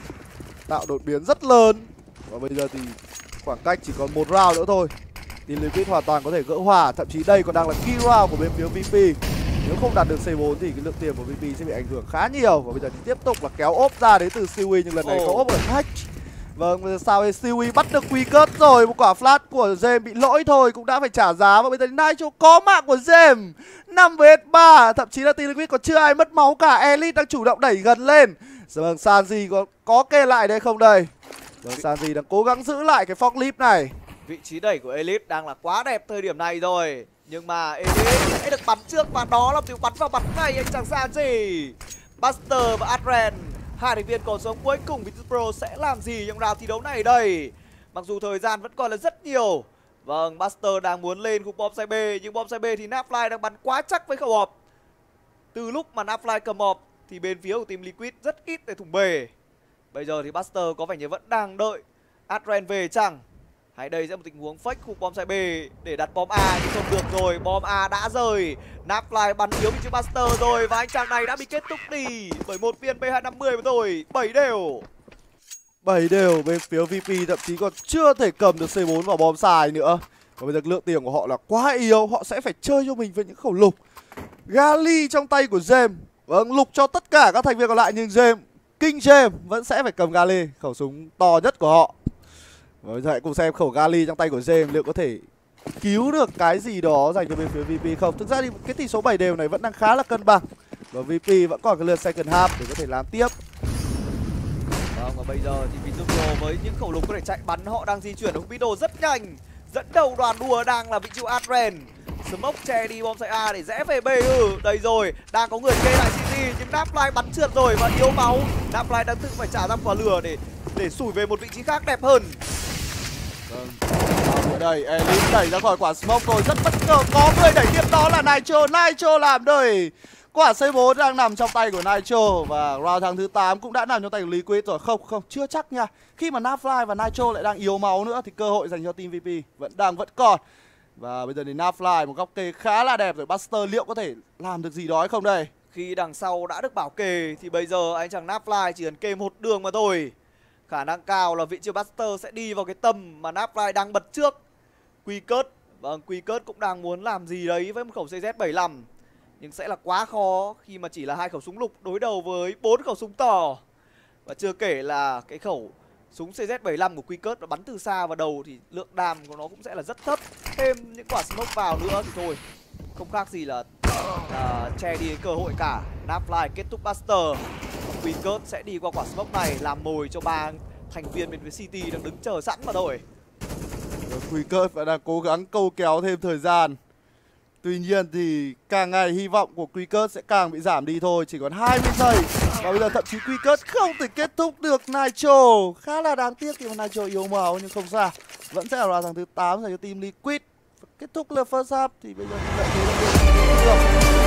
biến rất lớn. Và bây giờ thì khoảng cách chỉ còn một round nữa thôi. Team Liquid hoàn toàn có thể gỡ hòa. Thậm chí đây còn đang là key round của bên phía VP. Nếu không đạt được C4 thì cái lượng tiền của VP sẽ bị ảnh hưởng khá nhiều. Và bây giờ thì tiếp tục là kéo ốp ra đến từ Stewie, nhưng lần này có ốp ở hack. Vâng, bây giờ sao Stewie bắt được Quy Cớt rồi. Một quả flash của James bị lỗi thôi cũng đã phải trả giá. Và bây giờ Nitro có mạng của James 5 vs 3. Thậm chí là Team Liquid còn chưa ai mất máu cả. Elite đang chủ động đẩy gần lên. Vâng, Sanji có kê lại đây không đây? Vâng, Sanji đang cố gắng giữ lại cái forklift này. Vị trí đẩy của Elite đang là quá đẹp thời điểm này rồi. Nhưng mà Elite sẽ được bắn trước và đó là điều bắn vào bắn ngay anh chàng Sanji. Buster và Adren, hai thành viên còn sống cuối cùng, Virtus Pro sẽ làm gì trong round thi đấu này đây? Mặc dù thời gian vẫn còn là rất nhiều. Vâng, Buster đang muốn lên khu bom B, nhưng bom B thì Napfly đang bắn quá chắc với khẩu hộp. Từ lúc mà Napfly cầm hộp thì bên phía của Team Liquid rất ít để thủng bề. Bây giờ thì Buster có vẻ như vẫn đang đợi Adren về chăng? Hay đây sẽ một tình huống fake khu bom B để đặt bom A nhưng không được rồi. Bom A đã rời. Napfly bắn yếu vị trí Buster rồi. Và anh chàng này đã bị kết thúc đi bởi một viên P250 rồi. 7 đều. 7 đều bên phía VP, thậm chí còn chưa thể cầm được C4 vào bom xài nữa. Và bây giờ lượng tiền của họ là quá yếu. Họ sẽ phải chơi cho mình với những khẩu lục. Gali trong tay của James. Vâng, lục cho tất cả các thành viên còn lại, nhưng King James vẫn sẽ phải cầm Gali, khẩu súng to nhất của họ. Bây giờ hãy cùng xem khẩu Gali trong tay của James liệu có thể cứu được cái gì đó dành cho bên phía VP không. Thực ra thì cái tỷ số 7 đều này vẫn đang khá là cân bằng. Và VP vẫn còn cái lượt second half để có thể làm tiếp. Vâng, và bây giờ thì Virtus Pro với những khẩu lục có thể chạy bắn, họ đang di chuyển ở khung video rất nhanh. Dẫn đầu đoàn đua đang là vị trí Adren. Smoke che đi bom A để rẽ về B. Đây rồi, đang có người kê lại CT nhưng Napfly bắn trượt rồi và yếu máu. Napfly đang tự phải trả ra quả lửa để sủi về một vị trí khác đẹp hơn. Vâng, ở đây Elite đẩy ra khỏi quả smoke rồi, rất bất ngờ có người đẩy tiếp đó là Nitro làm đời. Quả C4 đang nằm trong tay của Nitro và round tháng thứ 8 cũng đã nằm trong tay của Liquid rồi. Không, chưa chắc nha. Khi mà Napfly và Nitro lại đang yếu máu nữa thì cơ hội dành cho team VP vẫn còn. Và bây giờ thì Napfly một góc kê khá là đẹp rồi. Buster liệu có thể làm được gì đó hay không đây? Khi đằng sau đã được bảo kê thì bây giờ anh chàng Napfly chỉ cần kê một đường mà thôi. Khả năng cao là vị trí Buster sẽ đi vào cái tầm mà Napfly đang bật trước. Quy Cớt, vâng, Quy Cớt cũng đang muốn làm gì đấy với một khẩu CZ75. Nhưng sẽ là quá khó khi mà chỉ là 2 khẩu súng lục đối đầu với 4 khẩu súng to. Và chưa kể là cái khẩu súng CZ75 của Quy Cớt nó bắn từ xa vào đầu thì lượng đam của nó cũng sẽ là rất thấp. Thêm những quả smoke vào nữa thì thôi, không khác gì là che đi cơ hội cả. Napfly kết thúc Buster. Quickert sẽ đi qua quả smoke này làm mồi cho ba thành viên bên phía City đang đứng chờ sẵn mà thôi. Quickert vẫn đang cố gắng câu kéo thêm thời gian. Tuy nhiên thì càng ngày hy vọng của Quickert sẽ càng bị giảm đi thôi. Chỉ còn 20 giây. Và bây giờ thậm chí Quickert không thể kết thúc được Nitro. Khá là đáng tiếc khi mà Nitro yếu màu, nhưng không sao. Vẫn sẽ là thằng thứ 8 dành cho team Liquid. Kết thúc là first half thì bây giờ lợi thế là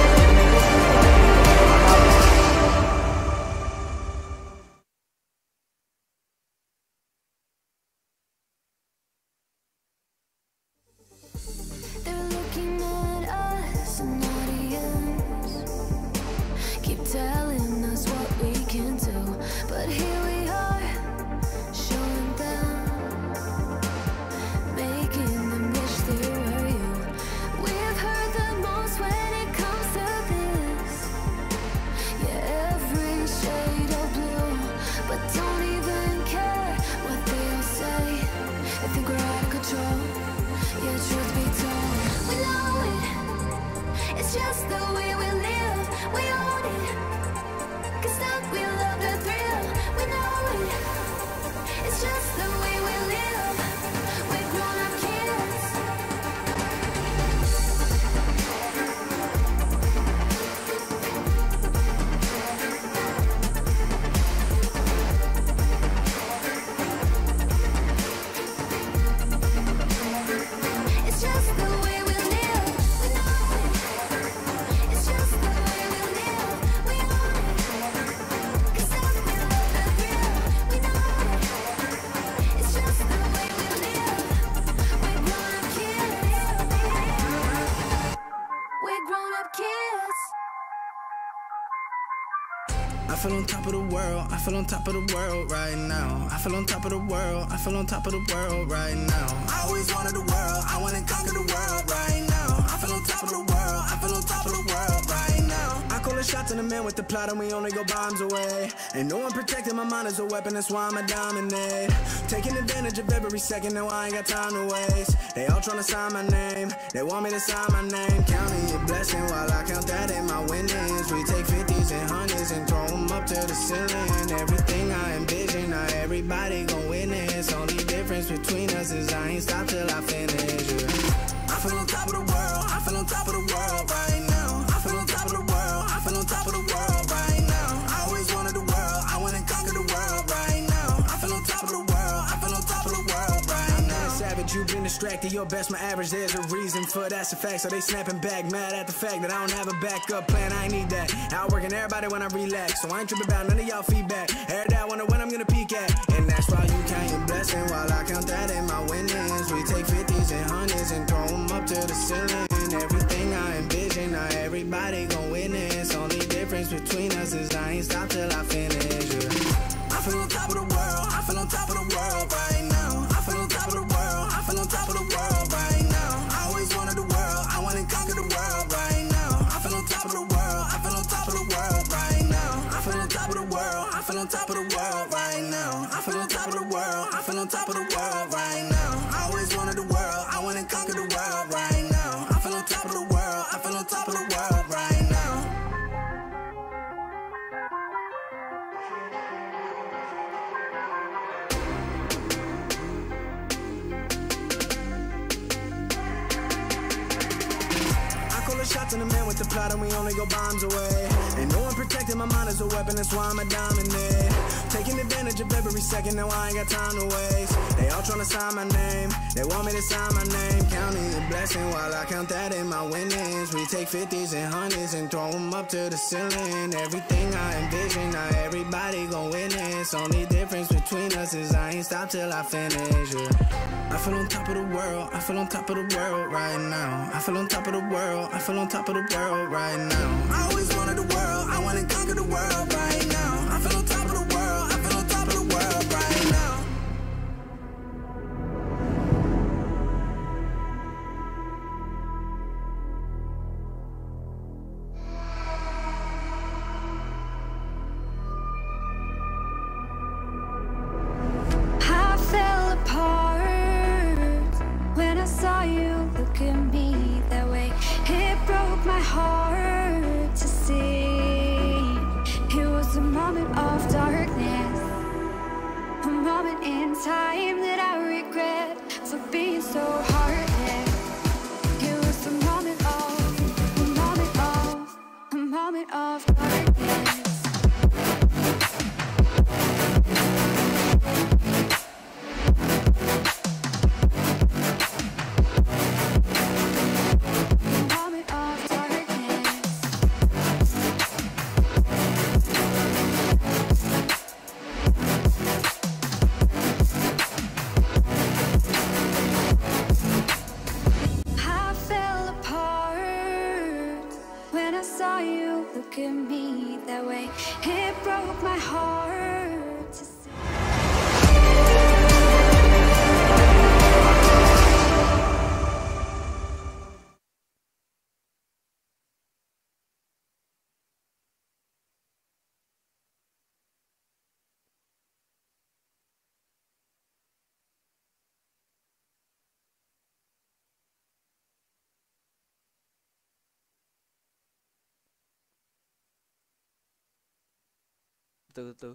I feel on top of the world, I feel on top of the world right now. I feel on top of the world, I feel on top of the world right now. I always wanted the world, I wanna conquer the world right now. I feel on top of the world, I feel on top of the world right now. I call the shots in the man with the plot and we only go bombs away. Ain't no one protecting my mind as a weapon, that's why I'ma dominate. Taking advantage of every second, now I ain't got time to waste. They all tryna sign my name, they want me to sign my name. Counting your blessing while I count that in my winnings. We take 50s and 100s and throw them up to the ceiling. Everything I envision, now everybody gon' witness. Only difference between us is I ain't stop till I finish. Yeah. I feel on top of the world, I feel on top of the world right now. I feel on top of the world, I feel on top of the world right now. I always wanted the world, I wanna conquer the world right now. I feel on top of the world, I feel on top of the world right now. Savage, you've been distracted, your best my average, there's a reason for that's a fact. So they snapping back, mad at the fact that I don't have a backup plan, I ain't need that. Outworking everybody when I relax, so I ain't tripping about none of y'all feedback. Heard that, wonder when I'm gonna peak at. And that's why you count your blessing while I count that in my winnings. We take 50s and 100s and throw them up to the ceiling. Everything I envision, now everybody gon' witness. Only difference between us is I ain't stop till I finish. Yeah. I feel on top of the world, I feel on top of the world right now. I feel on top of the world, I feel on top of the world right now. I always wanted the world, I wanna conquer the world right now. I feel on top of the world, I feel on top of the world right now. I feel on top of the world, I feel on top of the world right now. I feel on top of the world, I feel on top of the world right now. I always wanted the world, I wanna conquer the world right now. I feel on top of the world, I feel on top of the world right now. Shots in the man with the plot and we only go bombs away. Ain't no one protecting my mind as a weapon, that's why I'ma dominate. Taking advantage of every second, now I ain't got time to waste. They all tryna sign my name, they want me to sign my name. Counting the blessing while I count that in my winnings. We take 50s and 100s and throw them up to the ceiling. Everything I envision, now everybody gon' witness. Only difference between us is I ain't stop till I finish. Yeah. I feel on top of the world, I feel on top of the world right now. I feel on top of the world, I feel on top of the world right now. I always wanted the world, I wanna conquer the world right now. I feel on top of the world, I feel on top of the world right now. I fell apart when I saw you look at me that way. It broke my heart. time that I regret for being so heartless. It was the moment of darkness. Look at me that way. It broke my heart to see. Từ.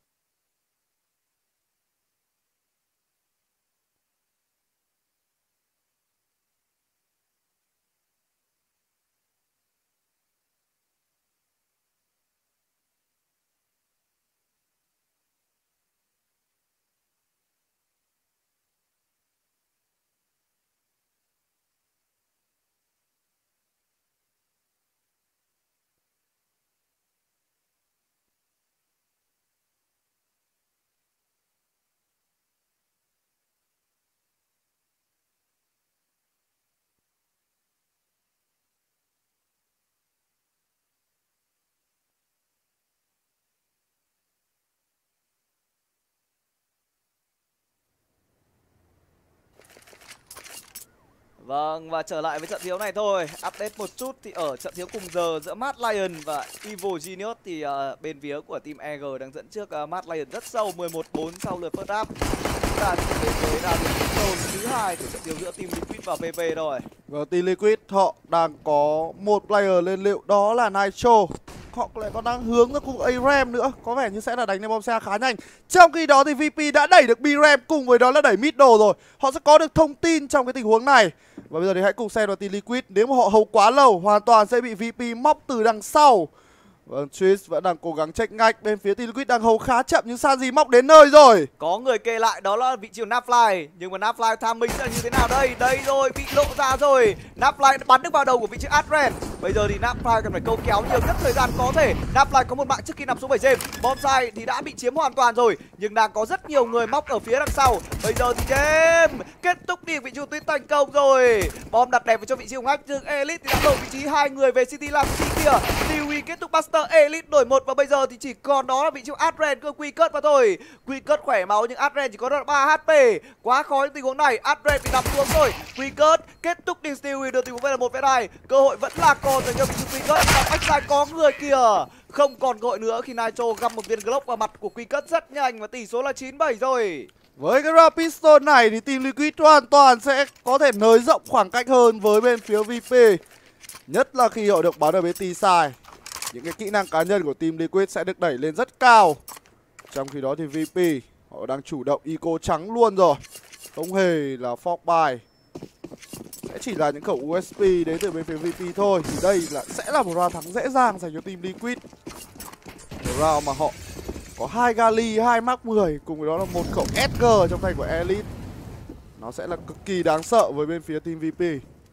Vâng, và trở lại với trận thiếu này thôi. Update một chút thì ở trận thiếu cùng giờ giữa Mad Lion và Evil Genius thì bên phía của team EG đang dẫn trước Mad Lion rất sâu 11-4 sau lượt first half. Chúng ta đến với là lượt thứ 2 của trận thiếu giữa team Liquid và PV rồi. Và team Liquid họ đang có một player lên liệu, đó là Nitro. Họ lại còn đang hướng ra cùng ARAM nữa, có vẻ như sẽ là đánh lên bom xe khá nhanh. Trong khi đó thì VP đã đẩy được BRAM, cùng với đó là đẩy middle rồi. Họ sẽ có được thông tin trong cái tình huống này. Và bây giờ thì hãy cùng xem vào team Liquid. Nếu mà họ hầu quá lâu, hoàn toàn sẽ bị VP móc từ đằng sau. Vâng, Twist vẫn đang cố gắng check ngách. Bên phía team Liquid đang hầu khá chậm, nhưng Sanji móc đến nơi rồi. Có người kê lại đó là vị trí của Napfly. Nhưng mà Napfly tham mình sẽ là như thế nào đây? Đây rồi, bị lộ ra rồi. Napfly bắn được vào đầu của vị trí Adren. Bây giờ thì Napfly cần phải câu kéo nhiều nhất thời gian có thể. Napfly có một mạng trước khi nằm xuống 7 James. Bombsite thì đã bị chiếm hoàn toàn rồi, nhưng đang có rất nhiều người móc ở phía đằng sau. Bây giờ thì James kết thúc đi vị trí của Twist thành công rồi. Bom đặt đẹp vào cho vị trí của Ngách, nhưng Elite thì đã đổi vị trí hai người về City làm gì kìa. Dewey kết thúc Buster, Elite đổi một và bây giờ thì chỉ còn đó là vị trí của Adren cơ Quickcut và thôi. Quickcut khỏe máu nhưng Adren chỉ có được 3 HP. Quá khó trong tình huống này. Adren bị nằm xuống rồi. Quickcut kết thúc đi, Dewey đưa tình huống về là 1v2. Cơ hội vẫn là còn dành cho vị trí Quickcut. Và backside có người kìa. Không còn cơ hội nữa khi Nitro găm một viên Glock vào mặt của Quickcut rất nhanh và tỷ số là 9-7 rồi. Với cái round pistol này thì team Liquid hoàn toàn sẽ có thể nới rộng khoảng cách hơn với bên phía VP. Nhất là khi họ được bắn ở bên T-side. Những cái kỹ năng cá nhân của team Liquid sẽ được đẩy lên rất cao. Trong khi đó thì VP họ đang chủ động eco trắng luôn rồi. Không hề là fork buy. Sẽ chỉ là những khẩu USP đến từ bên phía VP thôi. Thì đây sẽ là một round thắng dễ dàng dành cho team Liquid. Một round mà họ có 2 Gali, 2 Mark 10, cùng với đó là một khẩu SG trong tay của Elite. Nó sẽ là cực kỳ đáng sợ với bên phía team VP.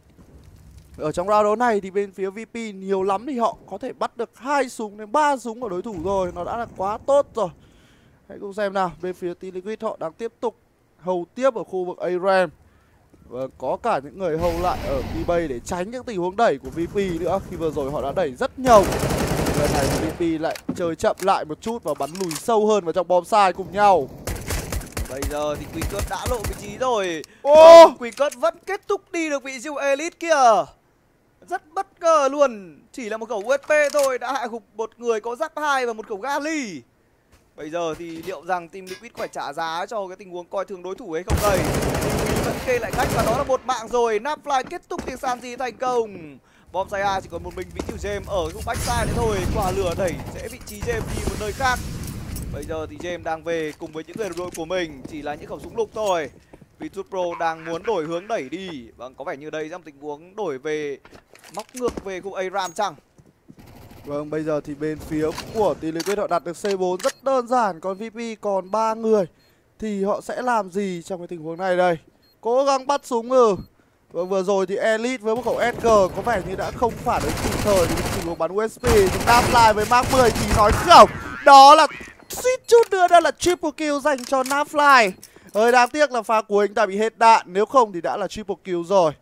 Ở trong round đấu này thì bên phía VP nhiều lắm thì họ có thể bắt được 2 súng đến 3 súng của đối thủ rồi. Nó đã là quá tốt rồi. Hãy cùng xem nào. Bên phía team Liquid họ đang tiếp tục hầu tiếp ở khu vực ARAM. Và có cả những người hầu lại ở B-Bay để tránh những tình huống đẩy của VP nữa. Khi vừa rồi họ đã đẩy rất nhiều. Lần này thì VP lại chơi chậm lại một chút và bắn lùi sâu hơn vào trong bom sai cùng nhau. Bây giờ thì Quickcut đã lộ vị trí rồi. Quickcut vẫn kết thúc đi được vị trí của Elite kìa. Rất bất ngờ luôn. Chỉ là một khẩu USP thôi đã hạ gục một người có giáp 2 và một khẩu Gali. Bây giờ thì liệu rằng team Liquid phải trả giá cho cái tình huống coi thường đối thủ hay không đây? Vẫn kê lại cách và đó là một mạng rồi. Napfly kết thúc tiếng Sanji thành công. Bombsite chỉ còn một mình vị trí James ở khu backside đấy thôi. Quả lửa đẩy sẽ vị trí James đi một nơi khác. Bây giờ thì James đang về cùng với những người đồng đội của mình, chỉ là những khẩu súng lục thôi. Virtus Pro đang muốn đổi hướng đẩy đi. Vâng, có vẻ như đây trong tình huống đổi về móc ngược về khu ARAM chăng? Vâng, bây giờ thì bên phía của Team Liquid họ đặt được C4 rất đơn giản. Còn VP còn 3 người thì họ sẽ làm gì trong cái tình huống này đây? Cố gắng bắt súng Vâng, vừa rồi thì Elite với một khẩu SG có vẻ như đã không phản ứng kịp thời đến tình huống bắn USP. Nhưng Nafly với Mark 10 thì nói không. Đó là suýt chút nữa đó là triple kill dành cho Nafly. Hơi đáng tiếc là pha cuối anh ta bị hết đạn, nếu không thì đã là triple kill rồi.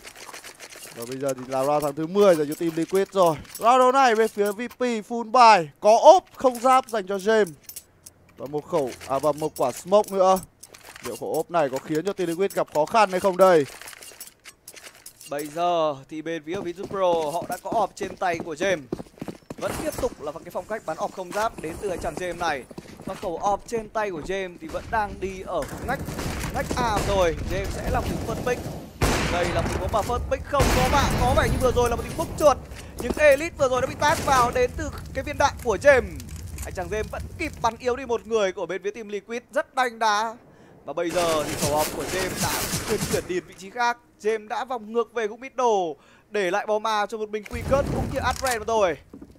Và bây giờ thì là round tháng thứ 10 dành cho Team Liquid rồi. Round đấu này bên phía VP full buy, có ốp không giáp dành cho James. Và một quả smoke nữa. Liệu khẩu ốp này có khiến cho Team Liquid gặp khó khăn hay không đây? Bây giờ thì bên phía Virtus Pro họ đã có orb trên tay của James. Vẫn tiếp tục là cái phong cách bắn orb không giáp đến từ anh chàng James này. Và khẩu orb trên tay của James thì vẫn đang đi ở ngách A rồi. James sẽ làm một phân pick. Đây là một tình huống mà first pick không có mạng. Có vẻ như vừa rồi là một tình huống chuột. Nhưng Elite vừa rồi đã bị tát vào đến từ cái viên đạn của James. Anh chàng James vẫn kịp bắn yếu đi một người của bên phía Team Liquid, rất đanh đá. Và bây giờ thì khẩu orb của James đã chuyển đi vị trí khác. James đã vòng ngược về khúc middle, để lại bom A cho một mình Quickert cũng như Adren rồi.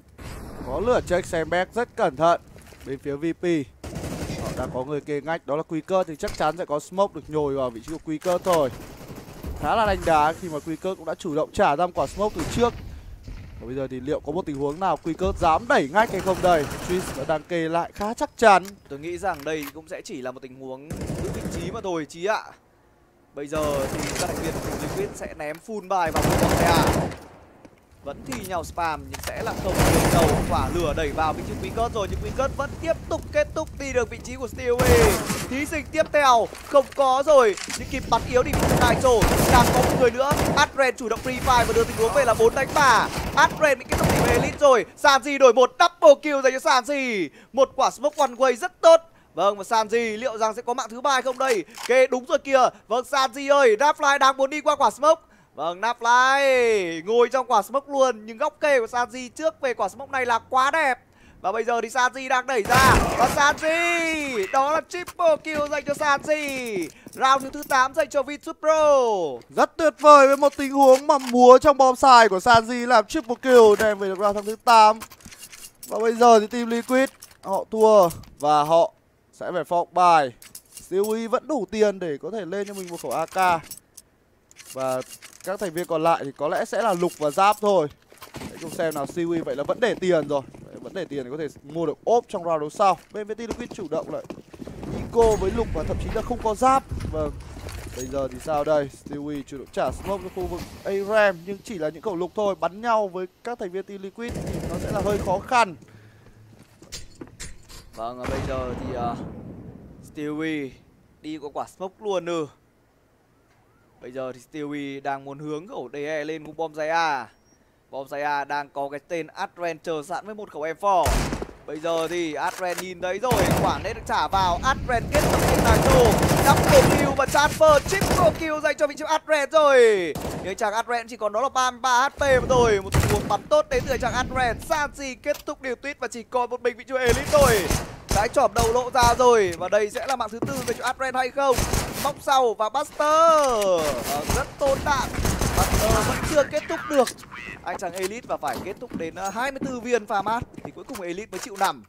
Có lửa check xem back rất cẩn thận. Bên phía VP họ đã có người kê ngách, đó là Quickert thì chắc chắn sẽ có smoke được nhồi vào vị trí của Quickert thôi. Khá là đánh đá khi mà Quickert cũng đã chủ động trả ra một quả smoke từ trước. Và bây giờ thì liệu có một tình huống nào Quickert dám đẩy ngách hay không đây? Twist đã đang kê lại khá chắc chắn. Tôi nghĩ rằng đây cũng sẽ chỉ là một tình huống giữ vị trí mà thôi Chí ạ. Bây giờ thì các thành viên của Liquid sẽ ném full bài vào khu vực A. Vẫn thi nhau spam nhưng sẽ là không được đầu quả lửa đẩy vào vị trí Quickert rồi. Nhưng Quickert vẫn tiếp tục kết thúc đi được vị trí của Stewie. Thí sinh tiếp theo không có rồi, nhưng kịp bắn yếu đi vị trí Nitro. Đang có một người nữa. Adren chủ động free fire và đưa tình huống về là 4-3. Adren bị kết thúc tìm Elite rồi. Sanji đổi một double kill dành cho Sanji. Một quả smoke one way rất tốt. Vâng, và Sanji liệu rằng sẽ có mạng thứ 3 không đây? Kê đúng rồi kìa. Vâng, Sanji ơi, Nafly đang muốn đi qua quả smoke. Vâng, Nafly ngồi trong quả smoke luôn. Nhưng góc kê của Sanji trước về quả smoke này là quá đẹp. Và bây giờ thì Sanji đang đẩy ra. Và Sanji, đó là triple kill dành cho Sanji. Round thứ 8 dành cho Virtus Pro. Rất tuyệt vời với một tình huống mà múa trong bom xài của Sanji làm triple kill đem về được round thứ 8. Và bây giờ thì Team Liquid họ thua và họ sẽ phải phong bài. Stewie vẫn đủ tiền để có thể lên cho mình một khẩu AK. Và các thành viên còn lại thì có lẽ sẽ là Lục và Giáp thôi. Hãy cùng xem nào. Stewie vậy là vẫn để tiền rồi. Vẫn để tiền để có thể mua được ốp trong round đấu sau. Bên phía Team Liquid chủ động lại Eco với Lục và thậm chí là không có Giáp. Vâng. Bây giờ thì sao đây? Stewie chủ động trả smoke cho khu vực ARAM, nhưng chỉ là những khẩu lục thôi. Bắn nhau với các thành viên Team Liquid thì nó sẽ là hơi khó khăn. Vâng, bây giờ thì Stewie đi có quả smoke luôn. Bây giờ thì Stewie đang muốn hướng khẩu DE lên khu bom dài A. Bom dài A đang có cái tên Adren chờ sẵn với một khẩu M4. Bây giờ thì Adren nhìn thấy rồi, quả nét được trả vào. Adren kết thúc trên Nitro, double kill và transfer triple kill dành cho vị trí Adren rồi. Nhưng chàng Adren chỉ còn đó là 33 HP mà thôi. Một tình huống bắn tốt đến từ chàng Adren. Sanji kết thúc điều tweet và chỉ còn một mình vị trí Elite thôi. Cái chỏm đầu lộ ra rồi. Và đây sẽ là mạng thứ 4 về cho Adren hay không? Móc sau và Buster rất tốn đạn. Buster vẫn chưa kết thúc được anh chàng Elite và phải kết thúc đến 24 viên pha mát thì cuối cùng Elite mới chịu nằm.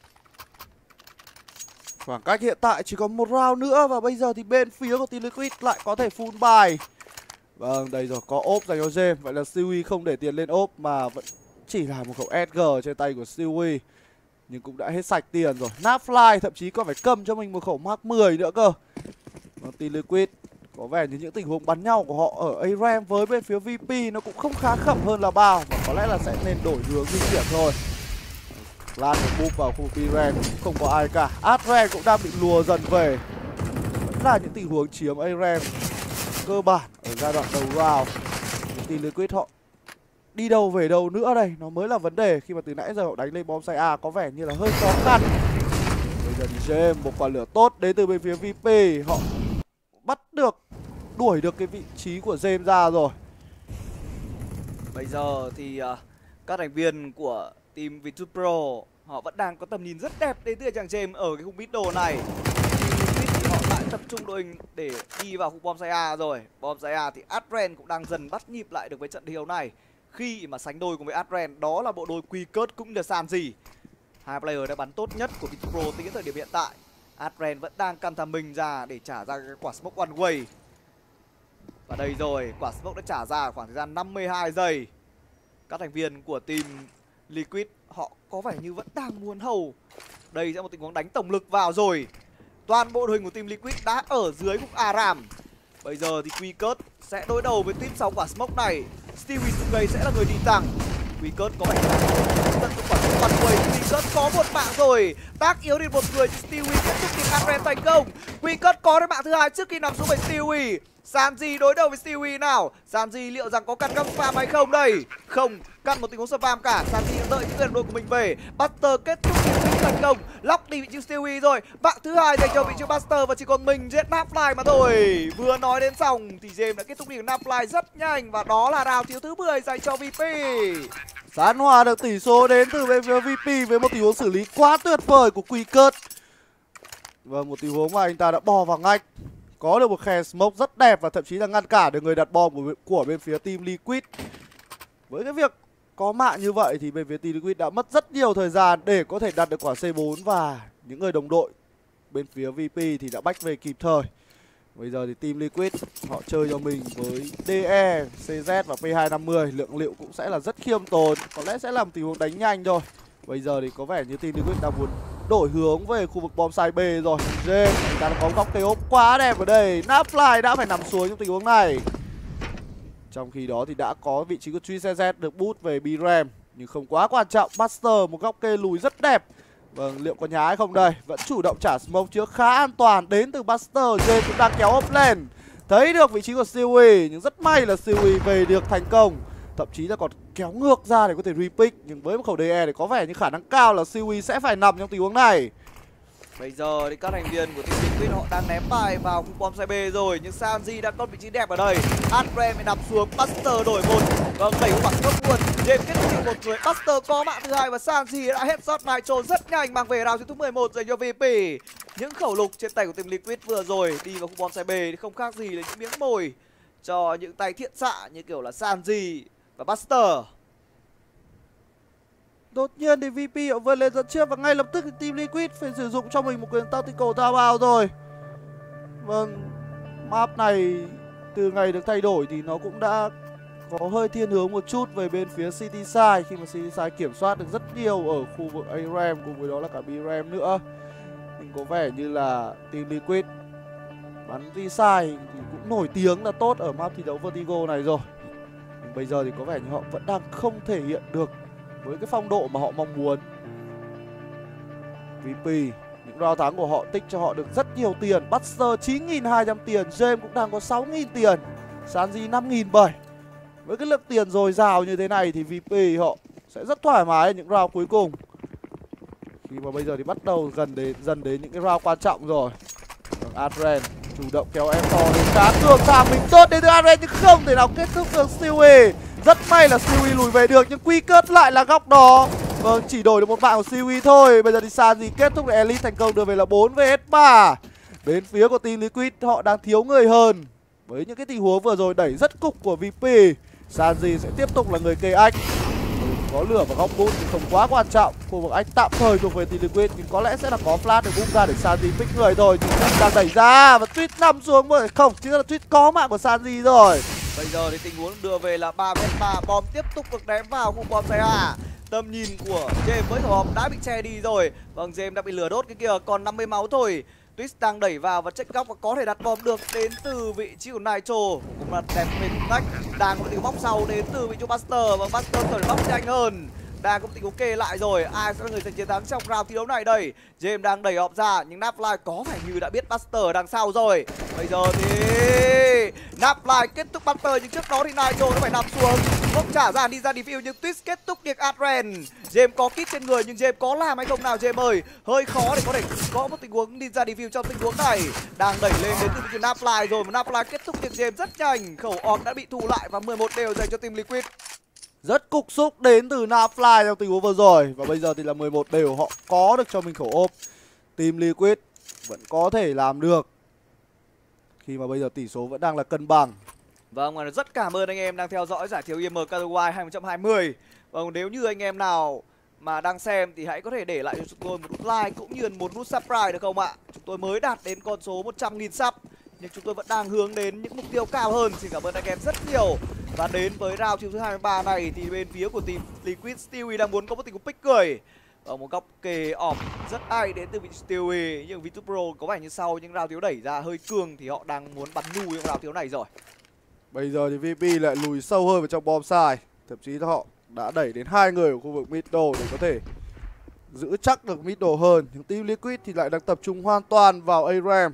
Khoảng cách hiện tại chỉ còn một round nữa và bây giờ thì bên phía của Team Liquid lại có thể full bài. Vâng, đây rồi, có ốp dành cho James. Vậy là Stewie không để tiền lên ốp mà vẫn chỉ là một khẩu SG trên tay của Stewie. Nhưng cũng đã hết sạch tiền rồi. Nafly thậm chí còn phải cầm cho mình một khẩu Mark 10 nữa cơ. Vâng, Team Liquid có vẻ như những tình huống bắn nhau của họ ở ARAM với bên phía VP nó cũng không khá khẩm hơn là bao. Và có lẽ là sẽ nên đổi hướng di chuyển thôi. Lan một move vào khu vực ARAM cũng không có ai cả. Adren cũng đang bị lùa dần về. Vẫn là những tình huống chiếm ARAM cơ bản ở giai đoạn đầu round. Team Liquid họ đi đâu về đâu nữa đây, nó mới là vấn đề khi mà từ nãy giờ họ đánh lên bom site A có vẻ như là hơi khó khăn. Bây giờ thì James một quả lửa tốt đến từ bên phía VP, họ bắt được, đuổi được cái vị trí của James ra rồi. Bây giờ thì các thành viên của team Virtus Pro họ vẫn đang có tầm nhìn rất đẹp đến từ chàng James ở cái khung middle này. Thì họ lại tập trung đội hình để đi vào khu bom xe A rồi. Bom xe A thì Adren cũng đang dần bắt nhịp lại được với trận đấu này. Khi mà sánh đôi cùng với Adren, đó là bộ đôi Quickert cũng như Sanji. Hai player đã bắn tốt nhất của Virtus Pro tính đến thời điểm hiện tại. Adren vẫn đang căn thầm mình ra để trả ra cái quả smoke one way. Và đây rồi, quả smoke đã trả ra khoảng thời gian 52 giây. Các thành viên của team Liquid họ có vẻ như vẫn đang muốn hầu. Đây sẽ một tình huống đánh tổng lực vào rồi. Toàn bộ đội hình của team Liquid đã ở dưới khúc Aram. Bây giờ thì Quickert sẽ đối đầu với team sau quả smoke này. Stewie Sungay sẽ là người đi tăng. Quickert có vẻ tận dụng quả smoke one way. Quickert có một mạng rồi. Tác yếu đi một người thì Stewie kết thúc team Adren thành công. Quickert có đến mạng thứ hai trước khi nằm xuống bởi Stewie. Sanji đối đầu với Stewie nào. Sanji liệu rằng có căn góc spam hay không đây? Không, căn một tình huống spam cả. Sanji đợi những người đồng đội của mình về. Buster kết thúc chiến dịch thành công. Lóc đi vị trí Stewie rồi. Bạn thứ hai dành cho vị trí Buster và chỉ còn mình giết Napfly mà thôi. Vừa nói đến xong thì James đã kết thúc điểm Napfly rất nhanh. Và đó là round thiếu thứ 10 dành cho VP. Gián hòa được tỷ số đến từ bên phía VP với một tình huống xử lý quá tuyệt vời của Quickert. Và một tình huống mà anh ta đã bò vào ngách. Có được một khe smoke rất đẹp và thậm chí là ngăn cản được người đặt bom của bên phía team Liquid. Với cái việc có mạng như vậy thì bên phía team Liquid đã mất rất nhiều thời gian để có thể đặt được quả C4 và những người đồng đội bên phía VP thì đã bách về kịp thời. Bây giờ thì team Liquid họ chơi cho mình với DE, CZ và P250, lượng liệu cũng sẽ là rất khiêm tốn, có lẽ sẽ làm tình huống đánh nhanh thôi. Bây giờ thì có vẻ như team Liquid đang muốn đổi hướng về khu vực bom side B rồi. James đã có góc cây ốp quá đẹp ở đây. Napfly đã phải nằm xuống trong tình huống này. Trong khi đó thì đã có vị trí của Truy CZ được boost về B-Ram, nhưng không quá quan trọng. Buster một góc cây lùi rất đẹp. Vâng, liệu có nhá hay không đây? Vẫn chủ động trả smoke trước khá an toàn đến từ Buster. James cũng đang kéo ốp lên. Thấy được vị trí của Stewie, nhưng rất may là Stewie về được thành công. Thậm chí là còn kéo ngược ra để có thể repick. Nhưng với một khẩu DE thì có vẻ như khả năng cao là Stewie sẽ phải nằm trong tình huống này. Bây giờ thì các thành viên của team Liquid họ đang ném bài vào khu bom xe B rồi. Nhưng Sanji đang có vị trí đẹp ở đây. Adren mới nằm xuống, Buster đổi một. Vâng, đẩy quả smoke luôn. James kết thúc một người. Buster có mạng thứ hai và Sanji đã headshot Nitro rất nhanh mang về round thứ 11 dành cho VP. Những khẩu lục trên tay của team Liquid vừa rồi đi vào khu bom xe B thì không khác gì là những miếng mồi cho những tay thiện xạ như kiểu là Sanji và Buster. Đột nhiên thì VP họ vươn lên dẫn trước và ngay lập tức thì team Liquid phải sử dụng cho mình một quyền tactical timeout rồi. Vâng, map này từ ngày được thay đổi thì nó cũng đã có hơi thiên hướng một chút về bên phía City Side, khi mà City Side kiểm soát được rất nhiều ở khu vực A-Ram cùng với đó là cả B-Ram nữa. Nhưng có vẻ như là team Liquid bắn T-Side thì cũng nổi tiếng là tốt ở map thi đấu Vertigo này rồi. Nhưng bây giờ thì có vẻ như họ vẫn đang không thể hiện được với cái phong độ mà họ mong muốn. VP, những round thắng của họ tích cho họ được rất nhiều tiền. Buster 9.200 tiền, James cũng đang có 6.000 tiền, Sanji 5.700. Với cái lượng tiền dồi dào như thế này thì VP họ sẽ rất thoải mái ở những round cuối cùng. Khi mà bây giờ thì bắt đầu dần đến những cái round quan trọng rồi. Adren chủ động kéo em to đến cá tường thang mình tốt đến từ Adren nhưng không thể nào kết thúc được Stewie. Rất may là Stewie lùi về được nhưng Quickert lại là góc đó. Vâng, chỉ đổi được một mạng của Stewie thôi. Bây giờ thì Sanji kết thúc Elite thành công đưa về là 4 vs 3. Bên phía của team Liquid họ đang thiếu người hơn. Với những cái tình huống vừa rồi đẩy rất cục của VP, Sanji sẽ tiếp tục là người cây ách. Có lửa và góc bút thì không quá quan trọng. Khu vực ách tạm thời thuộc về team Liquid nhưng có lẽ sẽ là có flash để bung ra để Sanji pick người thôi. Nhưng Twitch đang đẩy ra và Twitch nằm xuống bởi không, chính là Twitch có mạng của Sanji rồi. Bây giờ thì tình huống đưa về là 3 vs 3, bom tiếp tục được ném vào khu bom xe A. Tầm nhìn của James với khẩu bom đã bị che đi rồi. Vâng, James đã bị lửa đốt cái kia, còn 50 máu thôi. Twitch đang đẩy vào và check góc và có thể đặt bom được đến từ vị trí của Nitro. Cũng là đẹp về ngách. Đang có tình huống bóc sau đến từ vị trí Buster. Và Buster có thể bóc nhanh hơn. Đang có tình huống kê lại rồi. Ai sẽ là người giành chiến thắng trong round thi đấu này đây? James đang đẩy họp ra nhưng Napfly có vẻ như đã biết Buster ở đằng sau rồi. Bây giờ thì Napfly kết thúc Buster nhưng trước đó thì Nitro nó phải nằm xuống. Không trả ra đi ra defuse nhưng Twitch kết thúc được Adren. James có kit trên người nhưng James có làm hay không nào James ơi? Hơi khó để có thể có một tình huống đi ra defuse trong tình huống này. Đang đẩy lên đến từ vị Napfly rồi mà Napfly kết thúc được James rất nhanh. Khẩu orc đã bị thu lại và 11 đều dành cho team Liquid. Rất cục xúc đến từ Nafly trong tình huống vừa rồi. Và bây giờ thì là 11 đều, họ có được cho mình khẩu ốp. Team Liquid vẫn có thể làm được khi mà bây giờ tỷ số vẫn đang là cân bằng. Vâng, rất cảm ơn anh em đang theo dõi giải thiếu IM Kazuai 2020. Vâng, nếu như anh em nào mà đang xem thì hãy có thể để lại cho chúng tôi một nút like cũng như một nút subscribe được không ạ? Chúng tôi mới đạt đến con số 100.000 sub, nhưng chúng tôi vẫn đang hướng đến những mục tiêu cao hơn. Xin cảm ơn anh em rất nhiều. Và đến với round thứ 23 này thì bên phía của team Liquid, Stewie đang muốn có một tình huống pick cười ở một góc kề ỏm rất hay đến từ vị Stewie, nhưng V2Pro có vẻ như sau những round thiếu đẩy ra hơi cương thì họ đang muốn bắn nu trong round thiếu này rồi. Bây giờ thì VP lại lùi sâu hơn vào trong bom side. Thậm chí họ đã đẩy đến 2 người ở khu vực middle để có thể giữ chắc được middle hơn. Nhưng team Liquid thì lại đang tập trung hoàn toàn vào ARAM.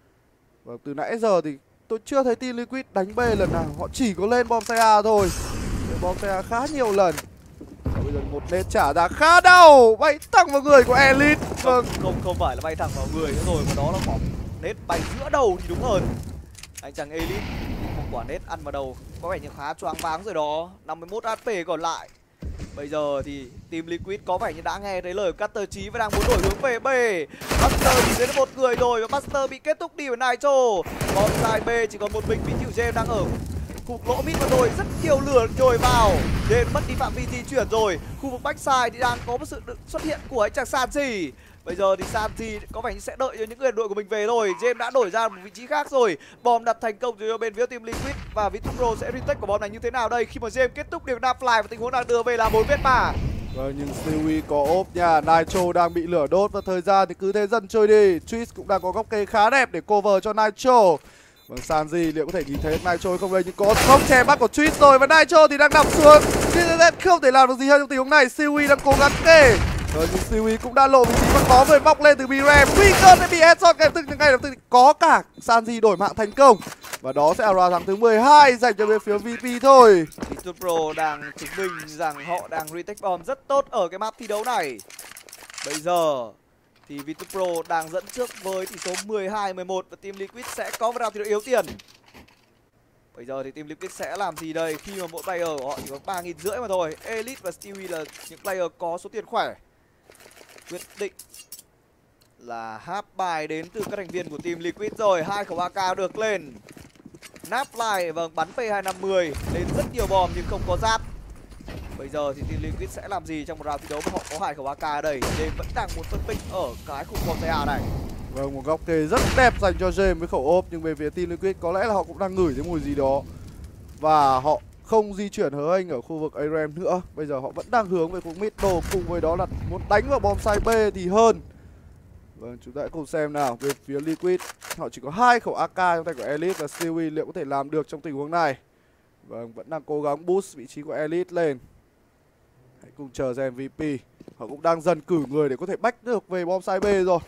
Và từ nãy giờ thì tôi chưa thấy team Liquid đánh B lần nào. Họ chỉ có lên bom side A thôi. Bom side A khá nhiều lần. Và bây giờ một nét trả ra khá đau, bay thẳng vào người của Elite. Vâng, Không phải là bay thẳng vào người nữa rồi, mà đó là có nét bay giữa đầu thì đúng hơn. Anh chàng Elite một quả nét ăn vào đầu có vẻ như khá choáng váng rồi đó. 51 HP còn lại. Bây giờ thì team Liquid có vẻ như đã nghe thấy lời của Cutter Chí và đang muốn đổi hướng về B. Buster thì đến một người rồi và Buster bị kết thúc đi với Nitro. Bom side B chỉ còn một mình Vĩnh James đang ở khu lỗ mid mà thôi, rất nhiều lửa nhồi vào. James mất đi phạm vi di chuyển rồi. Khu vực backside thì đang có một sự xuất hiện của anh chàng Sanji. Bây giờ thì Sanji có vẻ như sẽ đợi cho những người đội của mình về thôi. James đã đổi ra một vị trí khác rồi. Bom đặt thành công rồi bên phía team Liquid. Và V2Pro sẽ retake của bom này như thế nào đây khi mà James kết thúc điểm Nafly và tình huống đang đưa về là 4 vết mà. Vâng, nhưng Stewie có ốp nha. Nitro đang bị lửa đốt và thời gian thì cứ thế dần trôi đi. Twist cũng đang có góc kê khá đẹp để cover cho Nitro. Vâng, Sanji liệu có thể nhìn thấy Nitro không đây, nhưng có không che mắt của Twist rồi. Và Nitro thì đang nằm xuống. TZZ không thể làm được gì hơn trong tình huống này. Stewie đang cố gắng kê. Vâng, nhưng Stewie cũng đã lộ vị trí và có người móc lên từ B-Ram. Weekend sẽ bị headshot ngay lập tức, ngay lập tức có cả Sanji đổi mạng thành công. Và đó sẽ là round thắng thứ 12 dành cho bên phía VP thôi. V2Pro đang chứng minh rằng họ đang retake bomb rất tốt ở cái map thi đấu này. Bây giờ thì V2Pro đang dẫn trước với tỷ số 12-11 và team Liquid sẽ có một round thi đấu yếu tiền. Bây giờ thì team Liquid sẽ làm gì đây khi mà mỗi player của họ chỉ có 3.500 mà thôi. Elite và Stewie là những player có số tiền khỏe. Quyết định là half bài đến từ các thành viên của team Liquid rồi. 2 khẩu AK được lên. Nafly vâng, bắn P250 lên rất nhiều bom nhưng không có giáp. Bây giờ thì team Liquid sẽ làm gì trong một round thi đấu mà họ có 2 khẩu AK ở đây. James vẫn đang muốn phân tích ở cái khu bom A này. Vâng, một góc kê rất đẹp dành cho James với khẩu ốp. Nhưng về phía team Liquid có lẽ là họ cũng đang ngửi thấy mùi gì đó. Và họ không di chuyển hớ anh ở khu vực ARAM nữa. Bây giờ họ vẫn đang hướng về khu middle, cùng với đó là muốn đánh vào bom side B thì hơn. Vâng, chúng ta hãy cùng xem nào. Về phía Liquid, họ chỉ có 2 khẩu AK trong tay của Elite và Stewie liệu có thể làm được trong tình huống này. Vâng, vẫn đang cố gắng boost vị trí của Elite lên. Hãy cùng chờ xem VP. Họ cũng đang dần cử người để có thể bách được về bom side B rồi.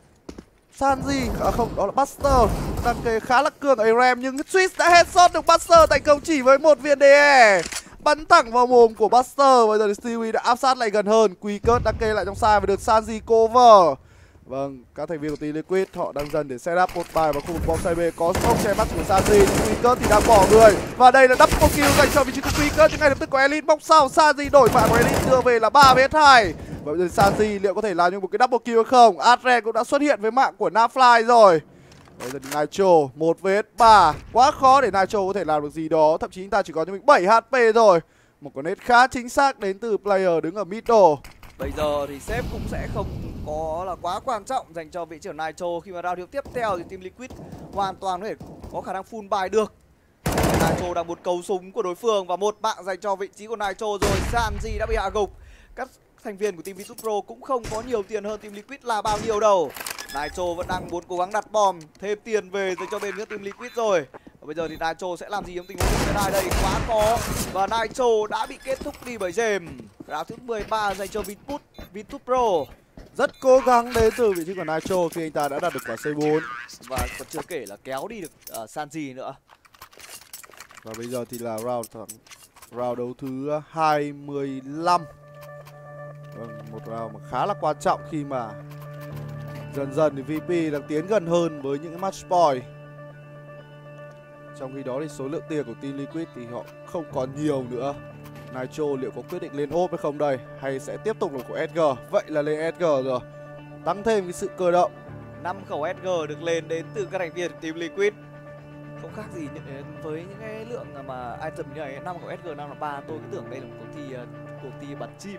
Sanji, không, đó là Buster đang kê khá là cương ở ARAM, nhưng Twist đã headshot được Buster thành công chỉ với một viên DE. Bắn thẳng vào mồm của Buster. Bây giờ thì Stewie đã áp sát lại gần hơn. Quickert đang kê lại trong side và được Sanji cover. Vâng, các thành viên của team Liquid họ đang dần để set up một bài vào khu vực bom side B. Có smoke che mắt của Sanji, Quickert thì đang bỏ người. Và đây là double kill dành cho vị trí của Quickert, nhưng ngay lập tức có Elite bóc sau. Sanji đổi mạng của Elite đưa về là 3vs2. Và bây giờ Sanji liệu có thể làm những một cái double kill hay không? Adren cũng đã xuất hiện với mạng của Nafly rồi. Bây giờ thì Nitro 1vs3. Quá khó để Nitro có thể làm được gì đó. Thậm chí chúng ta chỉ có cho mình 7 HP rồi. Một con nét khá chính xác đến từ player đứng ở middle. Bây giờ thì sếp cũng sẽ không có là quá quan trọng dành cho vị trưởng Nitro. Khi mà round tiếp theo thì team Liquid hoàn toàn có thể có khả năng full buy được. Nitro đang một cầu súng của đối phương và một mạng dành cho vị trí của Nitro rồi. Sanji đã bị hạ gục. Các thành viên của team V2Pro cũng không có nhiều tiền hơn team Liquid là bao nhiêu đâu. Nitro vẫn đang muốn cố gắng đặt bom thêm tiền về dành cho bên phía team Liquid rồi. Và bây giờ thì Nitro sẽ làm gì trong tình huống như thế này đây? Quá khó. Và Nitro đã bị kết thúc đi bởi James. Round thứ 13 dành cho V2Pro. Rất cố gắng đến từ vị trí của Nitro khi anh ta đã đạt được quả C4. Và còn chưa kể là kéo đi được Sanji nữa. Và bây giờ thì là round đấu thứ 25. Vâng, một round mà khá là quan trọng khi mà dần dần thì VP đang tiến gần hơn với những cái match point. Trong khi đó thì số lượng tiền của team Liquid thì họ không còn nhiều nữa. Nitro liệu có quyết định lên ốp hay không đây, hay sẽ tiếp tục là của Edgar? Vậy là lên Edgar rồi, tăng thêm cái sự cơ động. 5 khẩu SG được lên đến từ các thành viên team Liquid. Không khác gì với những cái lượng mà item như này, 5 khẩu SG 553, tôi cứ tưởng đây là một cuộc thi bắn chim.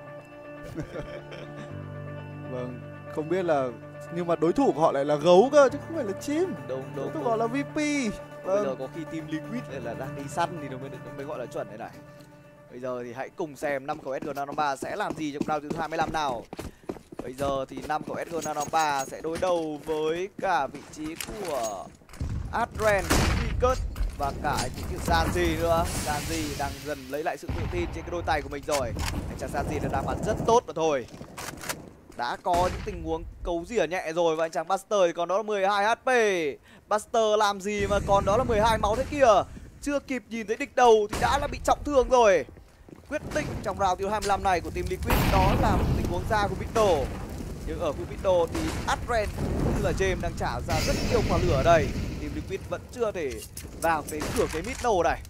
Vâng, không biết là, nhưng mà đối thủ của họ lại là gấu cơ chứ không phải là chim. Đúng. Đối thủ họ là VP. Bây Vâng. giờ có khi team Liquid là đang đi săn thì nó mới gọi là chuẩn thế này. Bây giờ thì hãy cùng xem 5 khẩu SG 553 sẽ làm gì trong round thứ 25 nào. Bây giờ thì 5 khẩu SG 553 sẽ đối đầu với cả vị trí của Adren, Vickers và cả những Sanji nữa. Sanji đang dần lấy lại sự tự tin trên cái đôi tay của mình rồi. Anh chàng Sanji đã bắn rất tốt mà thôi. Đã có những tình huống cấu rỉa nhẹ rồi và anh chàng Buster thì còn đó là 12 HP. Buster làm gì mà còn đó là 12 máu thế kìa. Chưa kịp nhìn thấy địch đầu thì đã là bị trọng thương rồi. Quyết định trong round thứ 25 này của team Liquid đó là một tình huống ra của Victor. Nhưng ở khu Victor thì Adren cũng như là James đang trả ra rất nhiều quả lửa ở đây. Team Liquid vẫn chưa thể vào đến cửa cái mid đồ này.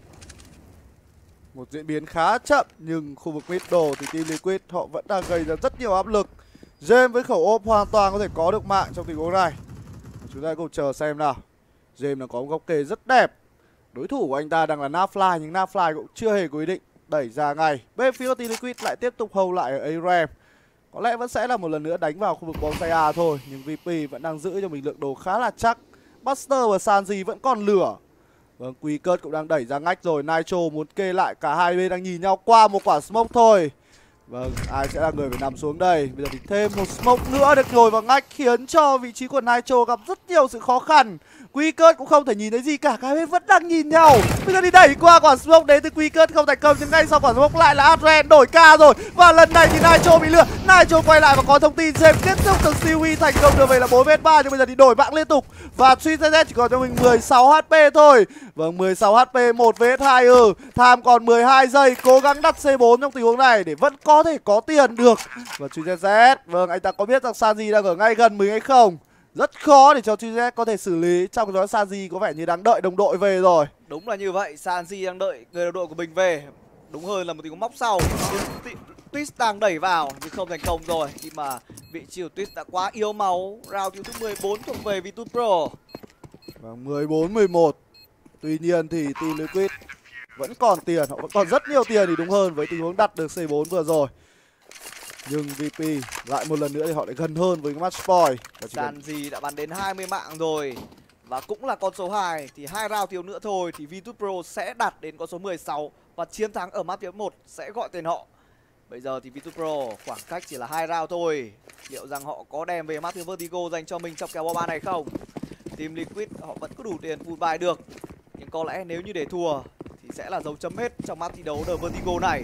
Một diễn biến khá chậm nhưng khu vực middle thì team Liquid họ vẫn đang gây ra rất nhiều áp lực. James với khẩu ốp hoàn toàn có thể có được mạng trong tình huống này. Chúng ta cùng chờ xem nào. James đang có một góc kê rất đẹp. Đối thủ của anh ta đang là Nafly nhưng Nafly cũng chưa hề có ý định đẩy ra ngay. Bên phía team Liquid lại tiếp tục hold lại ở ARAM. Có lẽ vẫn sẽ là một lần nữa đánh vào khu vực bonsai A thôi, nhưng VP vẫn đang giữ cho mình lượng đồ khá là chắc. Buster và Sanji vẫn còn lửa. Vâng, Vickers cũng đang đẩy ra ngách rồi. Nitro muốn kê lại, cả hai bên đang nhìn nhau qua một quả smoke thôi. Vâng, ai sẽ là người phải nằm xuống đây. Bây giờ thì thêm một smoke nữa được nhồi vào ngách, khiến cho vị trí của Nitro gặp rất nhiều sự khó khăn. Vickers cũng không thể nhìn thấy gì cả, cả bên vẫn đang nhìn nhau. Bây giờ thì đẩy qua quả smoke đến từ Vickers không thành công, nhưng ngay sau quả smoke lại là Adren đổi ca rồi. Và lần này thì Nitro bị lừa. Nitro quay lại và có thông tin James kết thúc từ Siwi thành công được về là 4v3, nhưng bây giờ thì đổi mạng liên tục. Và Suizz chỉ còn cho mình 16 HP thôi. Vâng, 16 HP 1v2 Tham còn 12 giây, cố gắng đặt C4 trong tình huống này để vẫn có thể có tiền được. Và Suizz, vâng, anh ta có biết rằng Sanji đang ở ngay gần mình hay không? Rất khó để cho Suizz có thể xử lý. Trong đó Sanji có vẻ như đang đợi đồng đội về rồi. Đúng là như vậy, Sanji đang đợi người đồng đội của mình về. Đúng hơn là một tình huống móc sau. Twist đang đẩy vào nhưng không thành công rồi, khi mà vị trí của Twist đã quá yếu máu. Round thứ 14 thuộc về Virtus Pro. Vâng, 14-11. Tuy nhiên thì team Liquid vẫn còn tiền, họ vẫn còn rất nhiều tiền thì đúng hơn với tình huống đặt được C4 vừa rồi. Nhưng VP lại một lần nữa thì họ lại gần hơn với cái match point. Sanji đã bắn đến 20 mạng rồi. Và cũng là con số 2. Thì 2 round thiếu nữa thôi thì Virtus Pro sẽ đạt đến con số 16. Và chiến thắng ở map thứ 1 sẽ gọi tên họ. Bây giờ thì Virtus Pro khoảng cách chỉ là 2 round thôi. Liệu rằng họ có đem về map thứ Vertigo dành cho mình trong kèo bom 3 này không? Team Liquid họ vẫn có đủ tiền full buy được. Nhưng có lẽ nếu như để thua thì sẽ là dấu chấm hết trong map thi đấu The Vertigo này.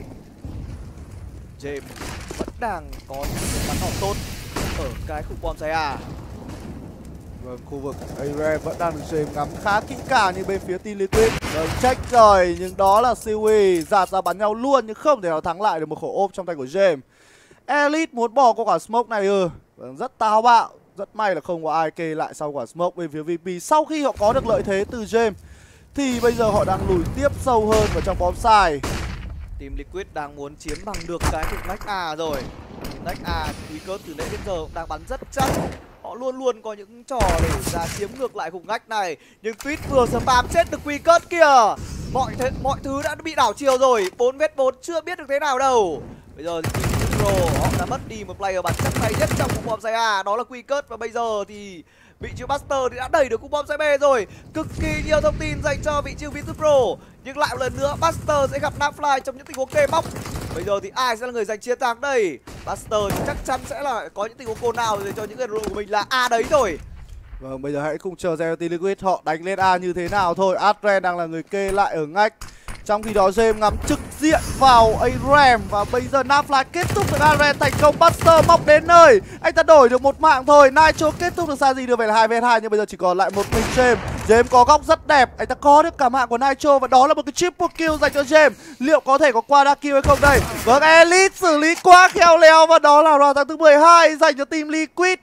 James vẫn đang có những bắn hỏng tốt ở cái khu bonsai A. Vâng, khu vực ARAM vẫn đang được James ngắm khá kỹ càng như bên phía team Liquid. Vâng, check rồi, nhưng đó là Siwi dạt ra bắn nhau luôn nhưng không thể nào thắng lại được một khẩu ốp trong tay của James. Elite muốn bỏ qua quả smoke này vâng, rất táo bạo. Rất may là không có ai kê lại sau quả smoke bên phía VP. Sau khi họ có được lợi thế từ James thì bây giờ họ đang lùi tiếp sâu hơn vào trong bonsai. Team Liquid đang muốn chiếm bằng được cái cục ngách A rồi. Ngách A, Vickers từ nãy đến giờ cũng đang bắn rất chắc. Họ luôn luôn có những trò để ra chiếm ngược lại khung ngách này. Nhưng Twist vừa spam chết được Vickers kìa. Mọi thứ đã bị đảo chiều rồi. 4v4 chưa biết được thế nào đâu. Bây giờ thì Pro họ đã mất đi một player bắn chắc tay nhất trong khung bom A, đó là Vickers. Và bây giờ thì vị trí Buster thì đã đẩy được khung bom B rồi. Cực kỳ nhiều thông tin dành cho vị trí Virtus Pro. Nhưng lại một lần nữa Buster sẽ gặp Nafly trong những tình huống kê móc. Bây giờ thì ai sẽ là người giành chiến thắng đây? Buster thì chắc chắn sẽ là có những tình huống côn nào để cho những người đội của mình là A đấy rồi. Vâng, bây giờ hãy cùng chờ xem team Liquid họ đánh lên A như thế nào thôi. Adren đang là người kê lại ở ngách. Trong khi đó James ngắm trực diện vào ARAM. Và bây giờ Nafly kết thúc được Adren thành công. Buster móc đến nơi. Anh ta đổi được một mạng thôi. Nitro kết thúc được Sanji đưa về là 2v2. Nhưng bây giờ chỉ còn lại một mình James. James có góc rất đẹp. Anh ta có được cả mạng của Nitro. Và đó là một cái triple kill dành cho James. Liệu có thể có qua đa kill hay không đây? Vâng, Elite xử lý quá khéo léo. Và đó là round thứ 12 dành cho team Liquid.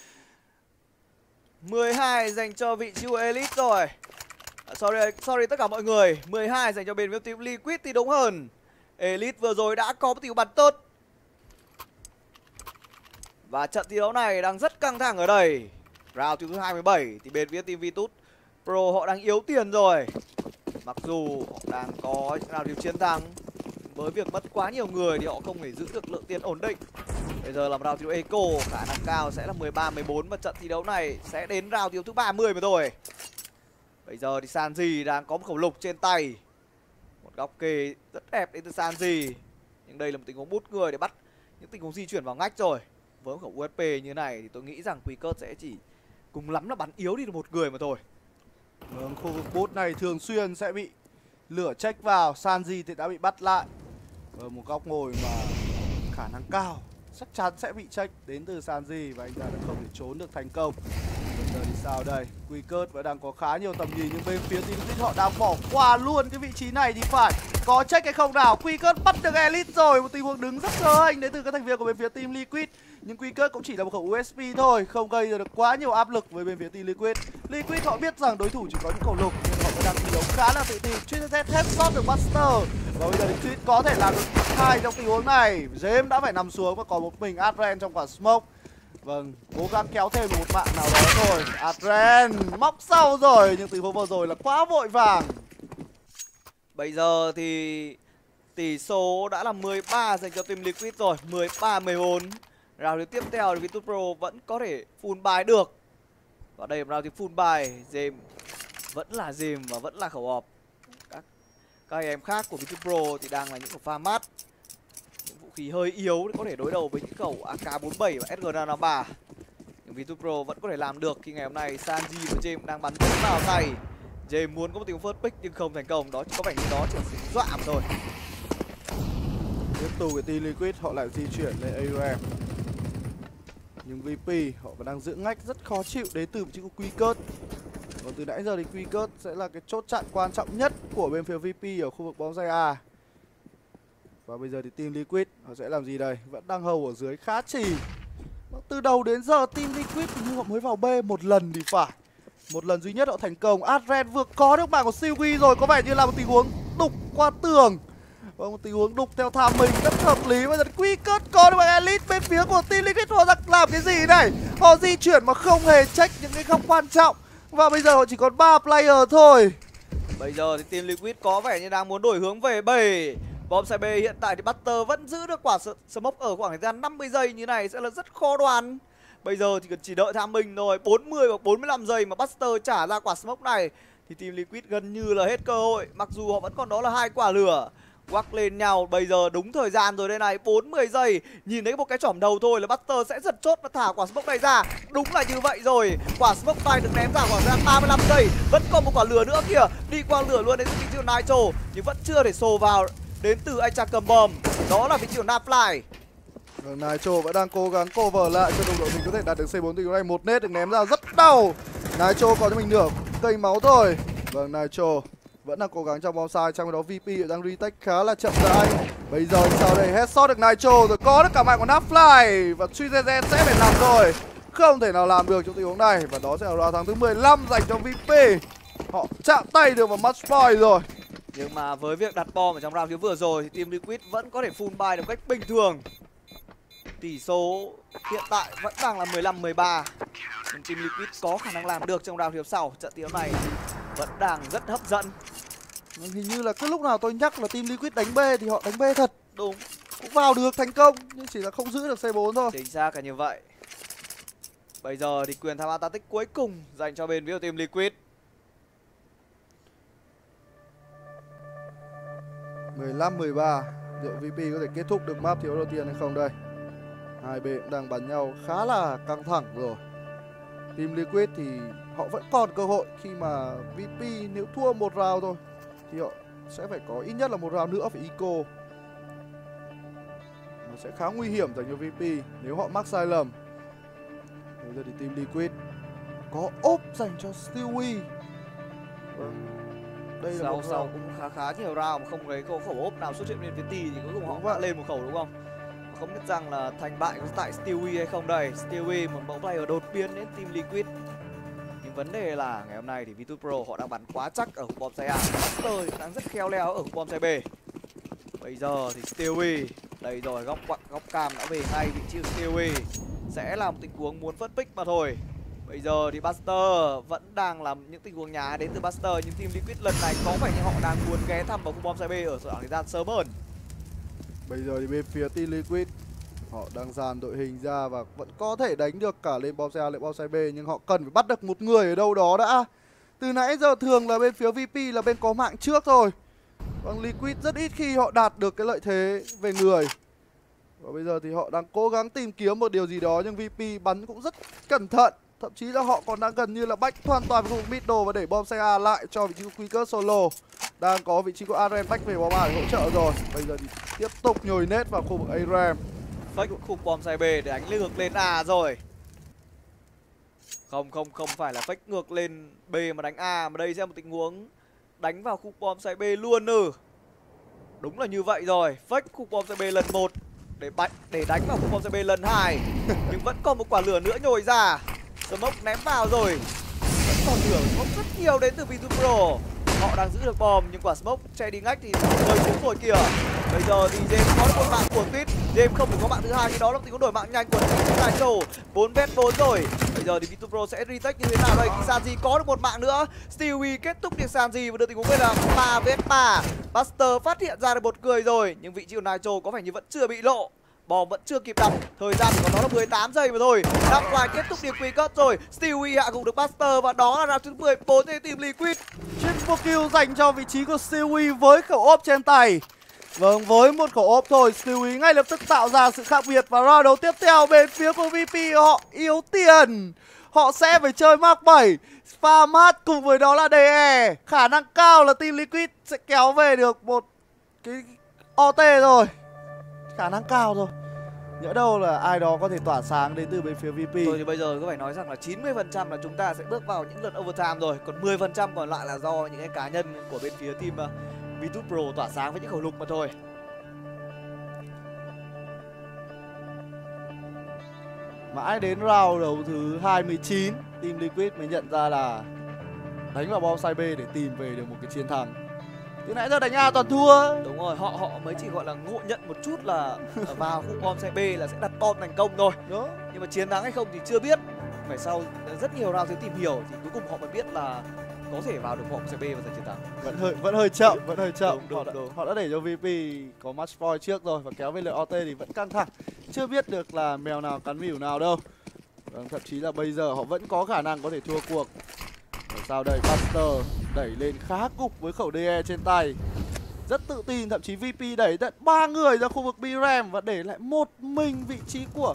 12 dành cho vị trí của Elite rồi. Sorry tất cả mọi người. 12 dành cho bên phía team Liquid thì đúng hơn. Elite vừa rồi đã có một tỷ bắn tốt. Và trận thi đấu này đang rất căng thẳng ở đây. Round thứ 27 thì bên phía team Virtus Pro họ đang yếu tiền rồi. Mặc dù họ đang có round thiếu chiến thắng, với việc mất quá nhiều người thì họ không thể giữ được lượng tiền ổn định. Bây giờ là round thi đấu Eco, khả năng cao sẽ là 13-14 và trận thi đấu này sẽ đến round thi đấu thứ 30 mà thôi. Bây giờ thì Sanji đang có một khẩu lục trên tay. Một góc kê rất đẹp đến từ Sanji. Nhưng đây là một tình huống bút người để bắt những tình huống di chuyển vào ngách rồi. Với một khẩu USP như này thì tôi nghĩ rằng Quickert sẽ chỉ cùng lắm là bắn yếu đi được một người mà thôi. Vâng, khu vực bút này thường xuyên sẽ bị lửa check vào. Sanji thì đã bị bắt lại ở một góc ngồi mà khả năng cao chắc chắn sẽ bị check đến từ Sanji và anh ta đã không thể trốn được thành công. Bây giờ thì sao đây? Quickert vẫn đang có khá nhiều tầm nhìn nhưng bên phía team Liquid họ đang bỏ qua luôn cái vị trí này thì phải. Có check hay không nào? Quickert bắt được Elite rồi, một tình huống đứng rất hớ hênh đến từ các thành viên của bên phía team Liquid. Nhưng Quickert cũng chỉ là một khẩu USP thôi, không gây ra được quá nhiều áp lực với bên phía team Liquid. Liquid họ biết rằng đối thủ chỉ có những khẩu lục nhưng họ vẫn đang thi đấu khá là tự tin. Trinity headshot được Buster và bây giờ Liquid có thể làm được hai trong tình huống này. James đã phải nằm xuống và còn một mình Adren trong quả smoke. Vâng, cố gắng kéo thêm một mạng nào đó thôi. Adren móc sau rồi nhưng tình huống vừa rồi là quá vội vàng. Bây giờ thì tỷ số đã là 13 dành cho team Liquid rồi, 13-14. Round tiếp theo thì Virtus Pro vẫn có thể full buy được. Và đây là round tiếp full buy, James vẫn là James và vẫn là khẩu họp. Các anh em khác của Virtus Pro thì đang là những khẩu pha mát, những vũ khí hơi yếu để có thể đối đầu với những khẩu AK47 và SG53. Nhưng Virtus Pro vẫn có thể làm được khi ngày hôm nay Sanji và James đang bắn rất vào tay. James muốn có một tình huống first pick nhưng không thành công, đó chỉ có vẻ như đó chỉ là sự dọa mà thôi. Tiếp tục cái team Liquid họ lại di chuyển lên AUM. Nhưng VP họ vẫn đang giữ ngách rất khó chịu đến từ vị trí của Quickert. Còn từ nãy giờ thì Quickert sẽ là cái chốt chặn quan trọng nhất của bên phía VP ở khu vực bóng A. Và bây giờ thì team Liquid họ sẽ làm gì đây? Vẫn đang hầu ở dưới khá trì. Từ đầu đến giờ team Liquid như họ mới vào B một lần thì phải. Một lần duy nhất họ thành công. Adren vừa có được mạng của Siwi rồi, có vẻ như là một tình huống đục qua tường. Và một tình huống đục theo tham mình rất hợp lý. Bây giờ Quickert có được bằng Elite bên phía của team Liquid. Họ đang làm cái gì này? Họ di chuyển mà không hề check những cái góc quan trọng. Và bây giờ họ chỉ còn 3 player thôi. Bây giờ thì team Liquid có vẻ như đang muốn đổi hướng về B. Bom xe B hiện tại thì Buster vẫn giữ được quả smoke ở khoảng thời gian 50 giây như này sẽ là rất khó đoán. Bây giờ thì chỉ đợi tham mình thôi, 40 hoặc 45 giây mà Buster trả ra quả smoke này thì team Liquid gần như là hết cơ hội. Mặc dù họ vẫn còn đó là 2 quả lửa quắc lên nhau. Bây giờ đúng thời gian rồi đây này, 40 giây. Nhìn thấy một cái chỏm đầu thôi là Buster sẽ giật chốt và thả quả smoke này ra. Đúng là như vậy rồi. Quả smoke này được ném ra khoảng thời gian 35 giây. Vẫn còn một quả lửa nữa kìa. Đi qua lửa luôn đến vị trí của Nitro nhưng vẫn chưa thể sổ vào đến từ anh chàng cầm bom. Đó là vị trí của Napfly. Nitro vẫn đang cố gắng cover lại cho đồng đội mình có thể đạt được C4 tình huống này. Một nét được ném ra rất đau. Nitro có cho mình nửa cây máu thôi. Vâng, Nitro vẫn đang cố gắng trong bom sai, trong đó VP đang retake khá là chậm rãi. Bây giờ sau đây headshot được Nitro rồi, có được cả mạng của Napfly và Suizen sẽ phải làm rồi. Không thể nào làm được trong tình huống này và đó sẽ là round thắng thứ 15 dành cho VP. Họ chạm tay được vào match point rồi. Nhưng mà với việc đặt bom ở trong round thứ vừa rồi thì team Liquid vẫn có thể full buy được cách bình thường. Tỷ số hiện tại vẫn đang là 15-13. Nhưng team Liquid có khả năng làm được trong round tiếp sau. Trận thi đấu này vẫn đang rất hấp dẫn. Hình như là cứ lúc nào tôi nhắc là team Liquid đánh B thì họ đánh B thật. Đúng, cũng vào được thành công nhưng chỉ là không giữ được C4 thôi. chính xác là như vậy. Bây giờ thì quyền tham gia tactic cuối cùng dành cho bên phía team Liquid. 15-13. Liệu VP có thể kết thúc được map thiếu đầu tiên hay không đây? Hai bên cũng đang bắn nhau khá là căng thẳng rồi. Team Liquid thì họ vẫn còn cơ hội khi mà VP nếu thua một round thôi thì họ sẽ phải có ít nhất là một round nữa phải eco. Nó sẽ khá nguy hiểm dành cho VP nếu họ mắc sai lầm. Bây giờ thì team Liquid có ốp dành cho Stewie. Đây là sau cũng khá nhiều round mà không thấy khẩu ốp nào xuất hiện bên phía T thì cuối cùng họ đã lên một khẩu đúng không? Không biết rằng là thành bại có tại Stewie hay không đây. Stewie một mẫu player đột biến đến team Liquid. Nhưng vấn đề là ngày hôm nay thì Virtus Pro họ đang bắn quá chắc ở khu bom xe A. Buster đang rất khéo léo ở khu bom xe B. Bây giờ thì Stewie, đây rồi, góc cam đã về ngay vị trí của Stewie. Sẽ là một tình huống muốn first pick mà thôi. Bây giờ thì Buster vẫn đang làm những tình huống nhá đến từ Buster, nhưng team Liquid lần này có vẻ như họ đang muốn ghé thăm vào khu bom side B ở khoảng thời gian sớm hơn. Bây giờ thì bên phía team Liquid họ đang dàn đội hình ra và vẫn có thể đánh được cả lên bom side A, lên bom side B, nhưng họ cần phải bắt được một người ở đâu đó đã. Từ nãy giờ thường là bên phía VP là bên có mạng trước thôi. Vâng, Liquid rất ít khi họ đạt được cái lợi thế về người. Và bây giờ thì họ đang cố gắng tìm kiếm một điều gì đó, nhưng VP bắn cũng rất cẩn thận. Thậm chí là họ còn đang gần như là bách hoàn toàn với khu vực middle và để bom side A lại cho vị trí của Quicker solo. Đang có vị trí của Aren bách về bom A để hỗ trợ rồi. Bây giờ thì tiếp tục nhồi nết vào khu vực ARAM. Fake khu bom side B để đánh ngược lên A rồi. Không phải là fake ngược lên B mà đánh A, mà đây sẽ là một tình huống đánh vào khu bom side B luôn. Đúng là như vậy rồi. Fake khu bom side B lần 1 để đánh vào khu bom side B lần 2. Nhưng vẫn còn một quả lửa nữa nhồi ra. Smoke ném vào rồi. Vẫn còn lửa smoke rất nhiều đến từ Vitupro. Họ đang giữ được bom nhưng quả smoke che đi ngách thì rơi xuống rồi kìa. Bây giờ thì James có được một mạng của Tuyết. James không thể có mạng thứ hai, khi đó là tình huống đổi mạng nhanh của Nitro. 4v4 rồi. Bây giờ thì Vitupro sẽ retake như thế nào đây khi Sanji có được một mạng nữa. Stewie kết thúc được Sanji và đưa tình huống về là 3v3. Buster phát hiện ra được một người rồi, nhưng vị trí của Nitro có vẻ như vẫn chưa bị lộ. Bom vẫn chưa kịp đặt, thời gian của nó là 18 giây mà thôi. Napline kết thúc điểm quy cất rồi. Stewie hạ gục được Buster và đó là round thứ 14 để tìm Liquid. Triple kill dành cho vị trí của Stewie với khẩu ốp trên tay. Vâng, với một khẩu ốp thôi, Stewie ngay lập tức tạo ra sự khác biệt. Và round đấu tiếp theo bên phía của VP họ yếu tiền. Họ sẽ phải chơi Mark 7, Farmat cùng với đó là DE. Khả năng cao là team Liquid sẽ kéo về được một cái OT rồi. Khả năng cao rồi. Nhỡ đâu là ai đó có thể tỏa sáng đến từ bên phía VP. Thôi thì bây giờ có phải nói rằng là 90% là chúng ta sẽ bước vào những lần overtime rồi. Còn 10% còn lại là do những cái cá nhân của bên phía team Vitupro tỏa sáng với những khẩu lục mà thôi. Mãi đến round đấu thứ 29, team Liquid mới nhận ra là đánh vào bom side B để tìm về được một cái chiến thắng. Từ nãy giờ đánh A toàn thua. Đúng rồi, họ mới chỉ gọi là ngộ nhận một chút là vào khu bom side B là sẽ đặt bom thành công thôi. Đó. Nhưng mà chiến thắng hay không thì chưa biết. Phải sau rất nhiều round thiếu tìm hiểu thì cuối cùng họ mới biết là có thể vào được bom side B và giành chiến thắng. Vẫn hơi chậm, vẫn hơi chậm. Đúng. Họ đã để cho VP có match point trước rồi và kéo về lượt OT thì vẫn căng thẳng. Chưa biết được là mèo nào cắn mỉu nào đâu. Thậm chí là bây giờ họ vẫn có khả năng có thể thua cuộc. Sao đây, Buster đẩy lên khá cục với khẩu DE trên tay. Rất tự tin, thậm chí VP đẩy tận 3 người ra khu vực B-Ram và để lại một mình vị trí của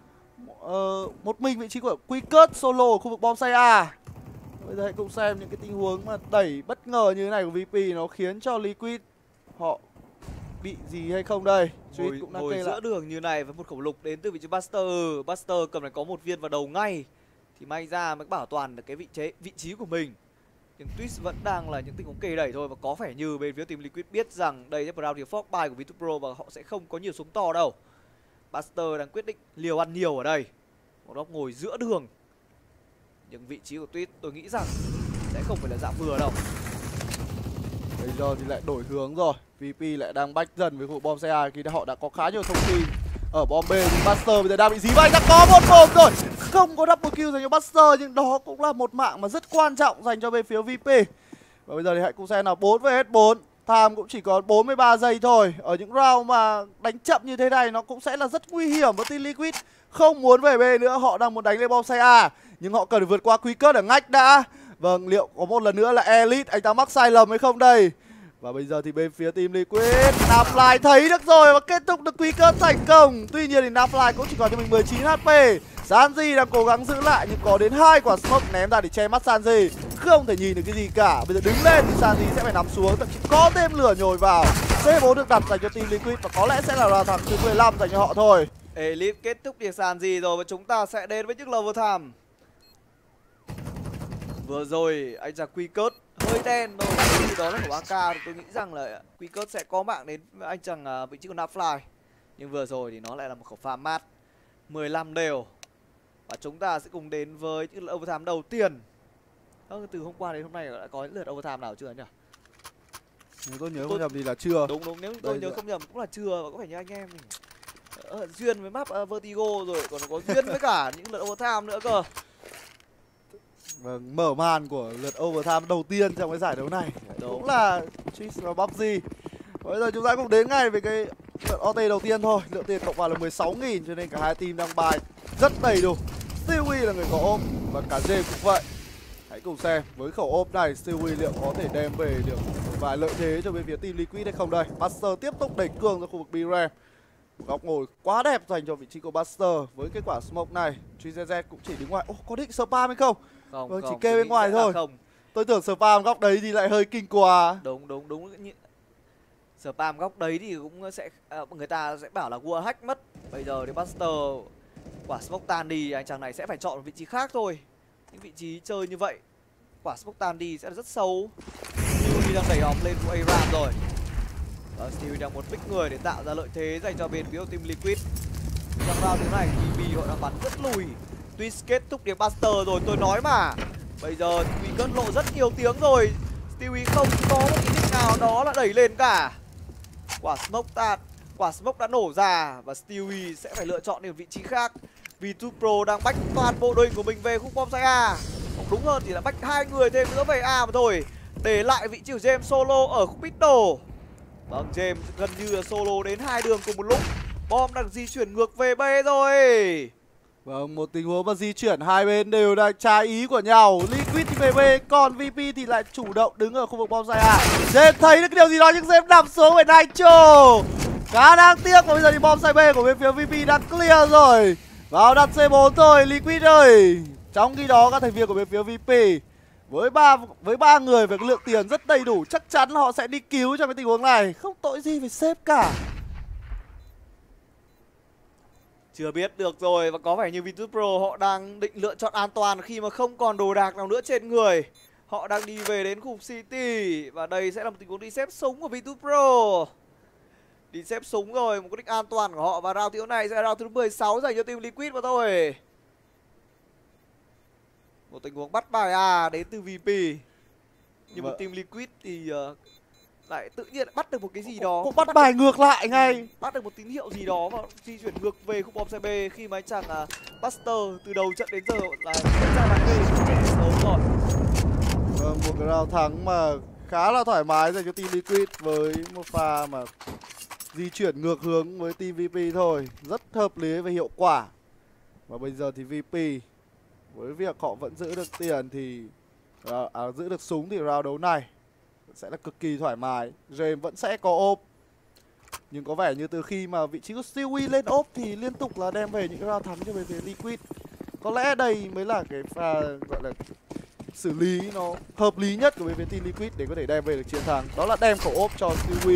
Quickert solo ở khu vực bom side A. Bây giờ hãy cùng xem những cái tình huống mà đẩy bất ngờ như thế này của VP nó khiến cho Liquid họ bị gì hay không đây. Ngồi giữa đường như này với một khẩu lục đến từ vị trí Buster. Buster cầm này có một viên vào đầu ngay thì may ra mới bảo toàn được cái vị trí của mình. Nhưng Twist vẫn đang là những tình huống kề đẩy thôi, và có vẻ như bên phía team Liquid biết rằng đây là round Fox bài của Vitupro và họ sẽ không có nhiều súng to đâu. Buster đang quyết định liều ăn nhiều ở đây. Một góc ngồi giữa đường. Nhưng vị trí của Twist tôi nghĩ rằng sẽ không phải là dạng vừa đâu. Bây giờ thì lại đổi hướng rồi. VP lại đang bách dần với khu bom xe A khi họ đã có khá nhiều thông tin. Ở bom B thì Buster bây giờ đang bị dí bay, đã có một mồm rồi. Không có double kill dành cho Buster, nhưng đó cũng là một mạng mà rất quan trọng dành cho bên phía VP. Và bây giờ thì hãy cùng xem nào, 4vs4. Tham cũng chỉ có 43 giây thôi. Ở những round mà đánh chậm như thế này nó cũng sẽ là rất nguy hiểm với team Liquid. Không muốn về B nữa, họ đang muốn đánh lên bom xe A, nhưng họ cần phải vượt qua Quickert ở ngách đã. Vâng, liệu có một lần nữa là Elite anh ta mắc sai lầm hay không đây? Và bây giờ thì bên phía team Liquid, Napline thấy được rồi và kết thúc được Quickert thành công. Tuy nhiên thì Napline cũng chỉ còn cho mình 19 HP. Sanji đang cố gắng giữ lại nhưng có đến 2 quả smoke ném ra để che mắt Sanji. Không thể nhìn được cái gì cả. Bây giờ đứng lên thì Sanji sẽ phải nằm xuống, thậm chí có thêm lửa nhồi vào. C4 được đặt dành cho team Liquid và có lẽ sẽ là round thắng thứ 15 dành cho họ thôi. Elite kết thúc điểm Sanji rồi và chúng ta sẽ đến với những overtime. Vừa rồi anh chàng Quickert hơi đen thôi, thì đó là của AK. Tôi nghĩ rằng là Quickert sẽ có mạng đến anh chàng vị trí của Napfly. Nhưng vừa rồi thì nó lại là một khẩu pha mát 15 đều. Và chúng ta sẽ cùng đến với những lượt overtime đầu tiên. Từ hôm qua đến hôm nay đã có những lượt overtime nào chưa nhỉ? Nếu tôi nhớ không nhầm thì là chưa. Đúng đúng, nếu tôi nhớ không nhầm cũng là chưa, và có vẻ như anh em mình duyên với map Vertigo rồi, còn có duyên với cả những lượt overtime nữa cơ. Vâng, mở màn của lượt overtime đầu tiên trong cái giải đấu này cũng là Cheese và PUBG. Bây giờ chúng ta cũng đến ngay với cái lượt OT đầu tiên thôi. Lượng tiền cộng vào là 16.000, cho nên cả hai team đang bài rất đầy đủ. Stewie là người có ôm và cả James cũng vậy. Hãy cùng xem với khẩu ôm này Stewie liệu có thể đem về được một vài lợi thế cho bên phía team Liquid hay không đây. Buster tiếp tục đẩy cường ra khu vực B-Ram. Góc ngồi quá đẹp dành cho vị trí của Buster. Với kết quả smoke này, GZZ cũng chỉ đứng ngoài. Ô, có định spam hay không? Không, Vâng, chỉ không, kê bên ngoài thôi. không. Tôi tưởng spam góc đấy thì lại hơi kinh quá. Đúng. Spam góc đấy thì cũng sẽ người ta sẽ bảo là War hack mất. Bây giờ thì Buster quả smoke tan đi, anh chàng này sẽ phải chọn một vị trí khác thôi. Những vị trí chơi như vậy, quả smoke tan đi sẽ là rất sâu. Stewie đang đẩy hòm lên của Aram rồi. Stewie đang muốn pick người để tạo ra lợi thế dành cho bên phía team Liquid. Trong round thứ này TB họ đang bắn rất lùi. Twist kết thúc điểm Buster rồi, tôi nói mà. Bây giờ Stewie cất lộ rất nhiều tiếng rồi. Stewie không có một ý định nào đó là đẩy lên cả. Quả smoke đã nổ ra và Stewie sẽ phải lựa chọn một vị trí khác. V2 Pro đang bách toàn bộ đội hình của mình về khúc bom sai A. Hoặc đúng hơn thì là bách 2 người thêm nữa về A mà thôi. Để lại vị trí của James solo ở khúc middle. Vâng, James gần như là solo đến 2 đường cùng một lúc. Bom đang di chuyển ngược về B rồi. Vâng, một tình huống mà di chuyển hai bên đều đang trái ý của nhau. Liquid thì về B, còn VP thì lại chủ động đứng ở khu vực bom sai A. James thấy được cái điều gì đó nhưng James nằm xuống về Nitro. Khá đáng tiếc, và bây giờ thì bom sai B của bên phía VP đã clear rồi. Vào đặt C4 thôi, Liquid ơi. Trong khi đó các thành viên của bên phía VP với ba người và lượng tiền rất đầy đủ, chắc chắn họ sẽ đi cứu trong cái tình huống này. Không tội gì phải xếp cả. Chưa biết được rồi, và có vẻ như V2 Pro họ đang định lựa chọn an toàn khi mà không còn đồ đạc nào nữa trên người. Họ đang đi về đến khu City và đây sẽ là một tình huống đi xếp súng của V2 Pro. Đi xếp súng rồi, một quyết định an toàn của họ, và round thiếu này sẽ là round thứ 16 dành cho team Liquid mà thôi. Một tình huống bắt bài A đến từ VP. Nhưng một team Liquid thì lại tự nhiên bắt được một cái gì đó, cũng bắt bài ngược lại ngay, bắt được một tín hiệu gì đó và di chuyển ngược về khúc bom xe B khi mà anh chàng Buster từ đầu trận đến giờ là ra là sớm rồi. Một cái round thắng mà khá là thoải mái dành cho team Liquid với một pha mà di chuyển ngược hướng với team VP thôi, rất hợp lý và hiệu quả. Và bây giờ thì VP với việc họ vẫn giữ được tiền thì giữ được súng thì round đấu này sẽ là cực kỳ thoải mái. James vẫn sẽ có ốp, nhưng có vẻ như từ khi mà vị trí của Stewie lên ốp thì liên tục là đem về những cái round thắng cho bên phía Liquid. Có lẽ đây mới là cái pha gọi là xử lý nó hợp lý nhất của bên phía team Liquid để có thể đem về được chiến thắng. Đó là đem khẩu ốp cho Stewie.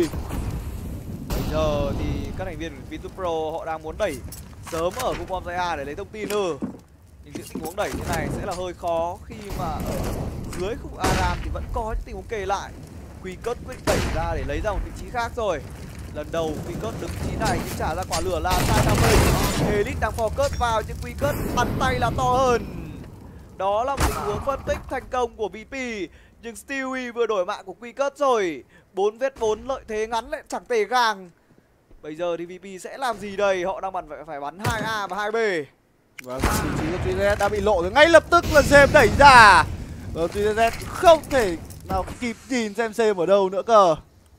Bây giờ thì các thành viên của V2 Pro họ đang muốn đẩy sớm ở khu bom A để lấy thông tin. Nhưng những tình huống đẩy như này sẽ là hơi khó khi mà ở dưới khúc Aram thì vẫn có những tình huống kề lại. Quickcut quyết đẩy ra để lấy ra một vị trí khác rồi. Lần đầu Quickcut đứng vị trí này nhưng trả ra quả lửa là sai nam mình. Elite đang focus vào nhưng Quickcut bắn tay là to hơn. Đó là một tình huống phân tích thành công của VP. Nhưng Stewie vừa đổi mạng của Quickcut rồi. 4v4 lợi thế ngắn lại chẳng tề gang. Bây giờ thì VP sẽ làm gì đây? Họ đang phải bắn 2A và 2B. Vâng, vị trí của GZZ đã bị lộ rồi, ngay lập tức là James đẩy ra. Và GZZ không thể nào kịp nhìn xem James ở đâu nữa cơ.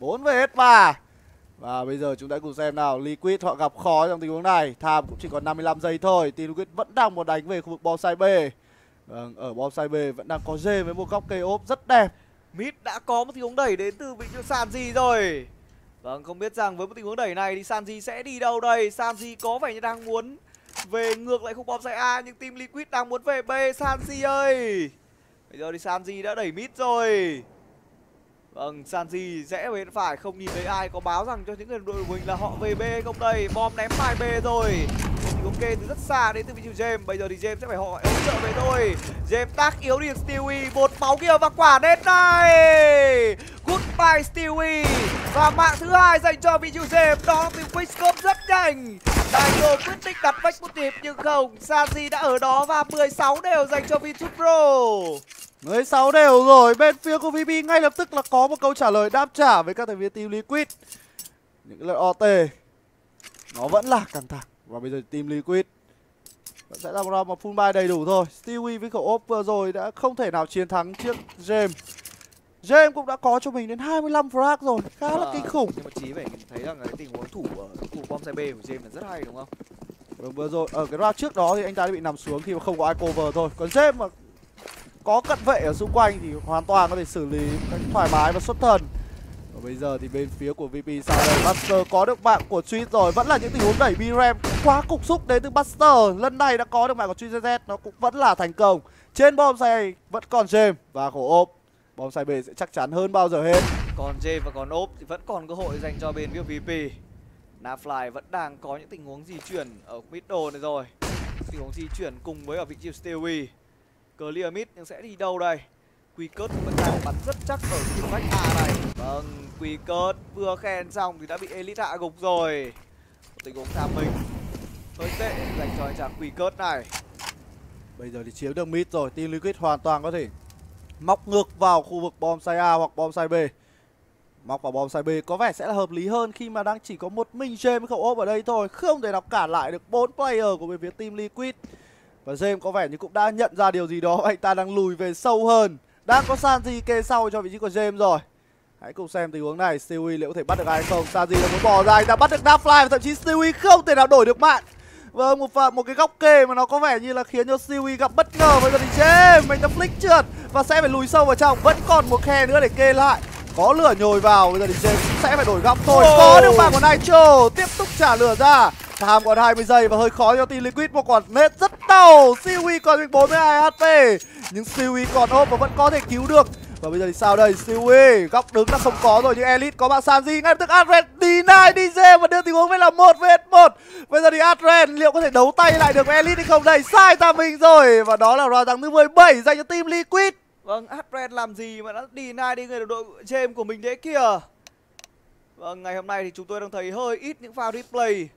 4vs3. Và bây giờ chúng ta cùng xem nào, Liquid họ gặp khó trong tình huống này. Tham cũng chỉ còn 55 giây thôi. Team Liquid vẫn đang muốn đánh về khu vực bom side B. Vâng, ở bom side B vẫn đang có James với một góc cây ốp rất đẹp. Mid đã có một tình huống đẩy đến từ vị trí Sanji rồi. Vâng, không biết rằng với một tình huống đẩy này thì Sanji sẽ đi đâu đây. Sanji có vẻ như đang muốn về ngược lại khúc bom side A, nhưng team Liquid đang muốn về B. Sanji ơi, bây giờ thì Sanji đã đẩy mid rồi. Vâng, Sanji rẽ về bên phải, không nhìn thấy ai có báo rằng cho những người đội của mình là họ về B hay không đây. Bom ném phải B rồi. Một tình huống kê từ rất xa đến từ vị trí James. Bây giờ thì James sẽ phải hỗ trợ về thôi. James tác yếu đi Stewie, một máu kia và quả nét này. Goodbye Stewie. Và mạng thứ hai dành cho vị trí James, đó là một quickscope rất nhanh. Daniel quyết định đặt vách một nhịp nhưng không, Sanji đã ở đó và 16 đều dành cho V2 Pro. 16 đều rồi. Bên phía của VP ngay lập tức là có một câu trả lời đáp trả với các thành viên team Liquid. Những cái lời OT nó vẫn là căng thẳng. Và bây giờ team Liquid vẫn sẽ là một round mà full buy đầy đủ thôi. Stewie với khẩu ốp vừa rồi đã không thể nào chiến thắng trước James. James cũng đã có cho mình đến 25 frag rồi, khá là kinh khủng. Nhưng mà Chí phải thấy rằng cái tình huống thủ ở khu bom xe B của James là rất hay đúng không? Vừa rồi ở cái round trước đó thì anh ta đã bị nằm xuống khi mà không có ai cover thôi. Còn James mà có cận vệ ở xung quanh thì hoàn toàn có thể xử lý cách thoải mái và xuất thần. Và bây giờ thì bên phía của VP sao đây? Buster có được mạng của Tweet rồi. Vẫn là những tình huống đẩy B-Ram quá cục xúc đến từ Buster. Lần này đã có được mạng của Tweet ZZ, nó cũng vẫn là thành công. Trên bom xe vẫn còn James và khổ ốp. Bom xe B sẽ chắc chắn hơn bao giờ hết. Còn James và còn ốp thì vẫn còn cơ hội dành cho bên phía VP. Nafly vẫn đang có những tình huống di chuyển ở middle này rồi. Tình huống di chuyển cùng với ở vị trí Stewie. Clear mid nhưng sẽ đi đâu đây? Quickert vẫn đang bắn rất chắc ở khu vách A này. Vâng, Quickert vừa khen xong thì đã bị Elite hạ gục rồi. Tình huống tham mình hơi tệ dành cho anh chàng Quickert này. Bây giờ thì chiếm được mid rồi, team Liquid hoàn toàn có thể móc ngược vào khu vực bom site A hoặc bom site B. Móc vào bom site B có vẻ sẽ là hợp lý hơn khi mà đang chỉ có một mình James với khẩu ốp ở đây thôi, không thể nào cản lại được 4 player của bên phía team Liquid. Và James có vẻ như cũng đã nhận ra điều gì đó, anh ta đang lùi về sâu hơn. Đang có Sanji kê sau cho vị trí của James rồi. Hãy cùng xem tình huống này, Stewie liệu có thể bắt được ai không? Sanji đã muốn bỏ ra, anh ta bắt được Nafly và thậm chí Stewie không thể nào đổi được mạng. Vâng, một cái góc kê mà nó có vẻ như là khiến cho Stewie gặp bất ngờ. Bây giờ thì James, anh ta flick trượt và sẽ phải lùi sâu vào trong. Vẫn còn một khe nữa để kê lại. Có lửa nhồi vào, bây giờ thì James sẽ phải đổi góc thôi. Có được mạng của Nitro, tiếp tục trả lửa ra. Tham còn 20 giây và hơi khó cho team Liquid, một quả nết rất đau. Stewie còn 42 HP. Nhưng Stewie còn ốp và vẫn có thể cứu được. Và bây giờ thì sao đây? Stewie, góc đứng đã không có rồi nhưng Elite có bạn Sanji. Ngay lập tức Adren deny DJ và đưa tình huống với là 1v1. Bây giờ thì Adren liệu có thể đấu tay lại được với Elite hay không đây? Sai ta mình rồi. Và đó là round thắng thứ 17 dành cho team Liquid. Vâng, Adren làm gì mà đã deny đi người đồng đội James của mình thế kìa. Vâng, ngày hôm nay thì chúng tôi đang thấy hơi ít những pha replay.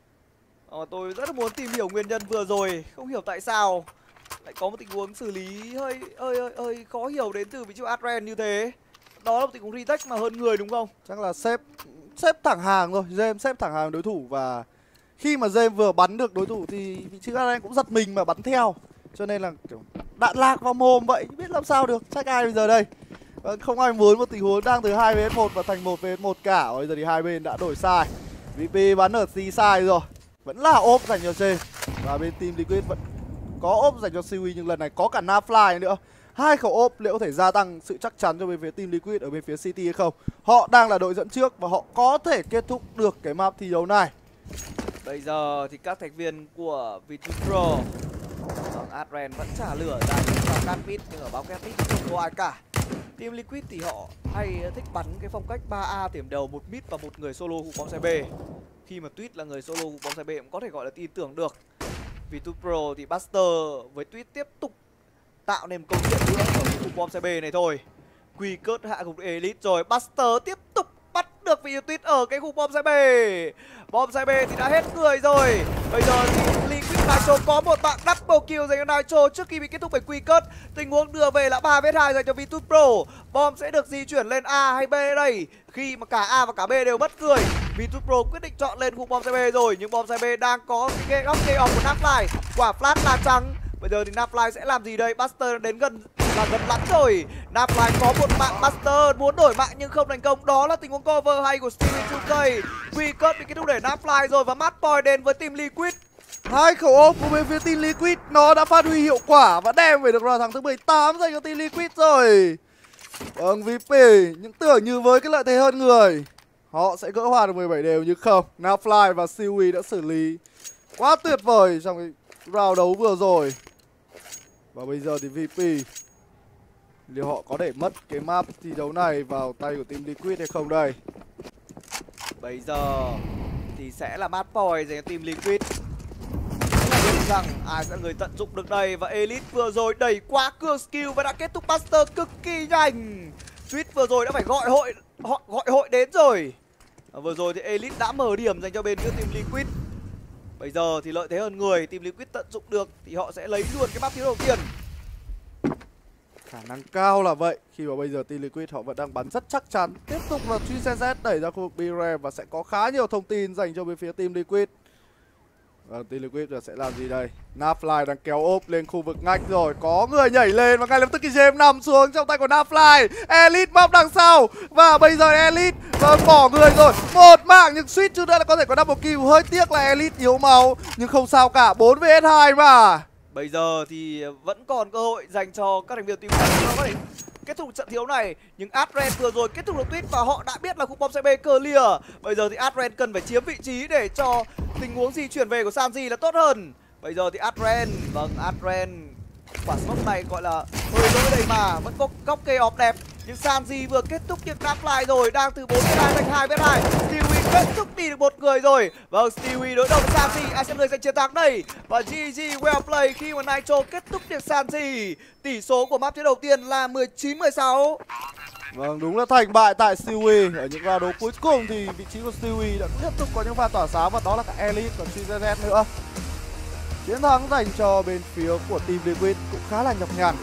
Tôi rất là muốn tìm hiểu nguyên nhân vừa rồi, không hiểu tại sao lại có một tình huống xử lý hơi khó hiểu đến từ vị trí Adren như thế. Đó là một tình huống retake mà hơn người đúng không? Chắc là xếp thẳng hàng rồi, James xếp thẳng hàng đối thủ và khi mà James vừa bắn được đối thủ thì vị trí Adren cũng giật mình mà bắn theo. Cho nên là kiểu đạn lạc vào mồm vậy, biết làm sao được, trách ai bây giờ đây. Không ai muốn một tình huống đang từ 2v1 và thành 1v1 cả. Bây giờ thì hai bên đã đổi sai. VP bắn ở C sai rồi. Vẫn là ốp dành cho James. Và bên team Liquid vẫn có ốp dành cho Stewie nhưng lần này có cả Nafly nữa. Hai khẩu ốp liệu có thể gia tăng sự chắc chắn cho bên phía team Liquid ở bên phía City hay không? Họ đang là đội dẫn trước và họ có thể kết thúc được cái map thi đấu này. Bây giờ thì các thành viên của Virtus.pro, Adren vẫn trả lửa ra vào cắt mid nhưng ở bao kép mid không có ai cả. Team Liquid thì họ hay thích bắn cái phong cách 3A điểm đầu, một mid và một người solo hụt bom xe B. Khi mà Tweet là người solo hụt bom xe B cũng có thể gọi là tin tưởng được. Virtus.pro thì Buster với Tweet tiếp tục tạo nên công chuyện nữa ở khu bom xe B này thôi. Quickert hạ gục Elite rồi, Buster tiếp tục bắt được vị Tweet ở cái khu bom xe B. Bom xe B thì đã hết người rồi. Bây giờ thì Liquid Nitro có một bạn double kill dành cho Nitro trước khi bị kết thúc bởi Quickert. Tình huống đưa về là 3v2 dành cho Virtus.pro. Bom sẽ được di chuyển lên A hay B đây. Khi mà cả A và cả B đều mất người, Virtus.pro quyết định chọn lên khu bom xe B rồi. Nhưng bom xe B đang có cái góc kê off của Nafly. Quả flash là trắng. Bây giờ thì Nafly sẽ làm gì đây? Buster đến gần lắm rồi. Nafly có một mạng, Buster muốn đổi mạng nhưng không thành công. Đó là tình huống cover hay của Steven 2K. Quickert bị kết thúc để Nafly rồi và matchpoint đến với team Liquid. Hai khẩu ốp của bên phía team Liquid nó đã phát huy hiệu quả và đem về được round thắng thứ 18 dành cho team Liquid rồi. Vâng, VP những tưởng như với cái lợi thế hơn người họ sẽ gỡ hòa được 17 đều nhưng không. Nafly và Stewie đã xử lý quá tuyệt vời trong cái round đấu vừa rồi. Và bây giờ thì VP liệu họ có để mất cái map thi đấu này vào tay của team Liquid hay không đây? Bây giờ thì sẽ là matchpoint dành cho team Liquid. Biết rằng ai sẽ người tận dụng được đây. Và Elite vừa rồi đẩy quá cương skill và đã kết thúc Buster cực kỳ nhanh. Tweet vừa rồi đã phải gọi hội đến rồi. Vừa rồi thì Elite đã mở điểm dành cho bên phía team Liquid. Bây giờ thì lợi thế hơn người, team Liquid tận dụng được thì họ sẽ lấy luôn cái map thiếu đầu tiên. Khả năng cao là vậy, khi mà bây giờ Team Liquid họ vẫn đang bắn rất chắc chắn. Tiếp tục là truy CZ đẩy ra khu vực B-Ram và sẽ có khá nhiều thông tin dành cho bên phía Team Liquid. Team Liquid sẽ làm gì đây? Nafly đang kéo ốp lên khu vực ngách rồi. Có người nhảy lên và ngay lập tức cái gem nằm xuống trong tay của Nafly. Elite bóp đằng sau. Và bây giờ Elite bỏ người rồi. Một mạng nhưng suýt chút nữa là có thể có double kill. Hơi tiếc là Elite yếu máu. Nhưng không sao cả, 4 vs 2 mà. Bây giờ thì vẫn còn cơ hội dành cho các thành viên team có thể kết thúc trận thiếu này. Nhưng Adren vừa rồi kết thúc được tweet và họ đã biết là khu bom CB clear. Bây giờ thì Adren cần phải chiếm vị trí để cho tình huống di chuyển về của Sanji là tốt hơn. Bây giờ thì Adren, vâng, Adren quả smoke này gọi là hơi lỗi đây mà vẫn có góc cây off đẹp. Nhưng Sanji vừa kết thúc việc Nafly rồi, đang từ 4v2 thành 2v2. Stewie kết thúc đi được một người rồi. Vâng, Stewie đối đầu với Sanji, ai sẽ người giành chiến thắng đây? Và GG well play khi mà Nitro kết thúc việc Sanji. Tỷ số của map chiến đầu tiên là 19-16. Vâng, đúng là thành bại tại Stewie. Ở những round đấu cuối cùng thì vị trí của Stewie đã tiếp tục có những pha tỏa sáng và đó là cả Elite và CZZ nữa. Chiến thắng dành cho bên phía của Team Liquid cũng khá là nhọc nhằn.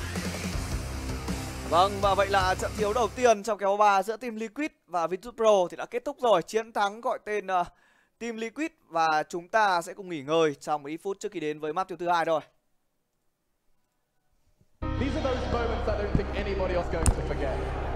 Vâng, và vậy là trận thiếu đầu tiên trong kéo 3 giữa Team Liquid và Virtus Pro thì đã kết thúc rồi. Chiến thắng gọi tên Team Liquid và chúng ta sẽ cùng nghỉ ngơi trong ít phút trước khi đến với map thứ hai thôi. These are those moments I don't think anybody else going to forget.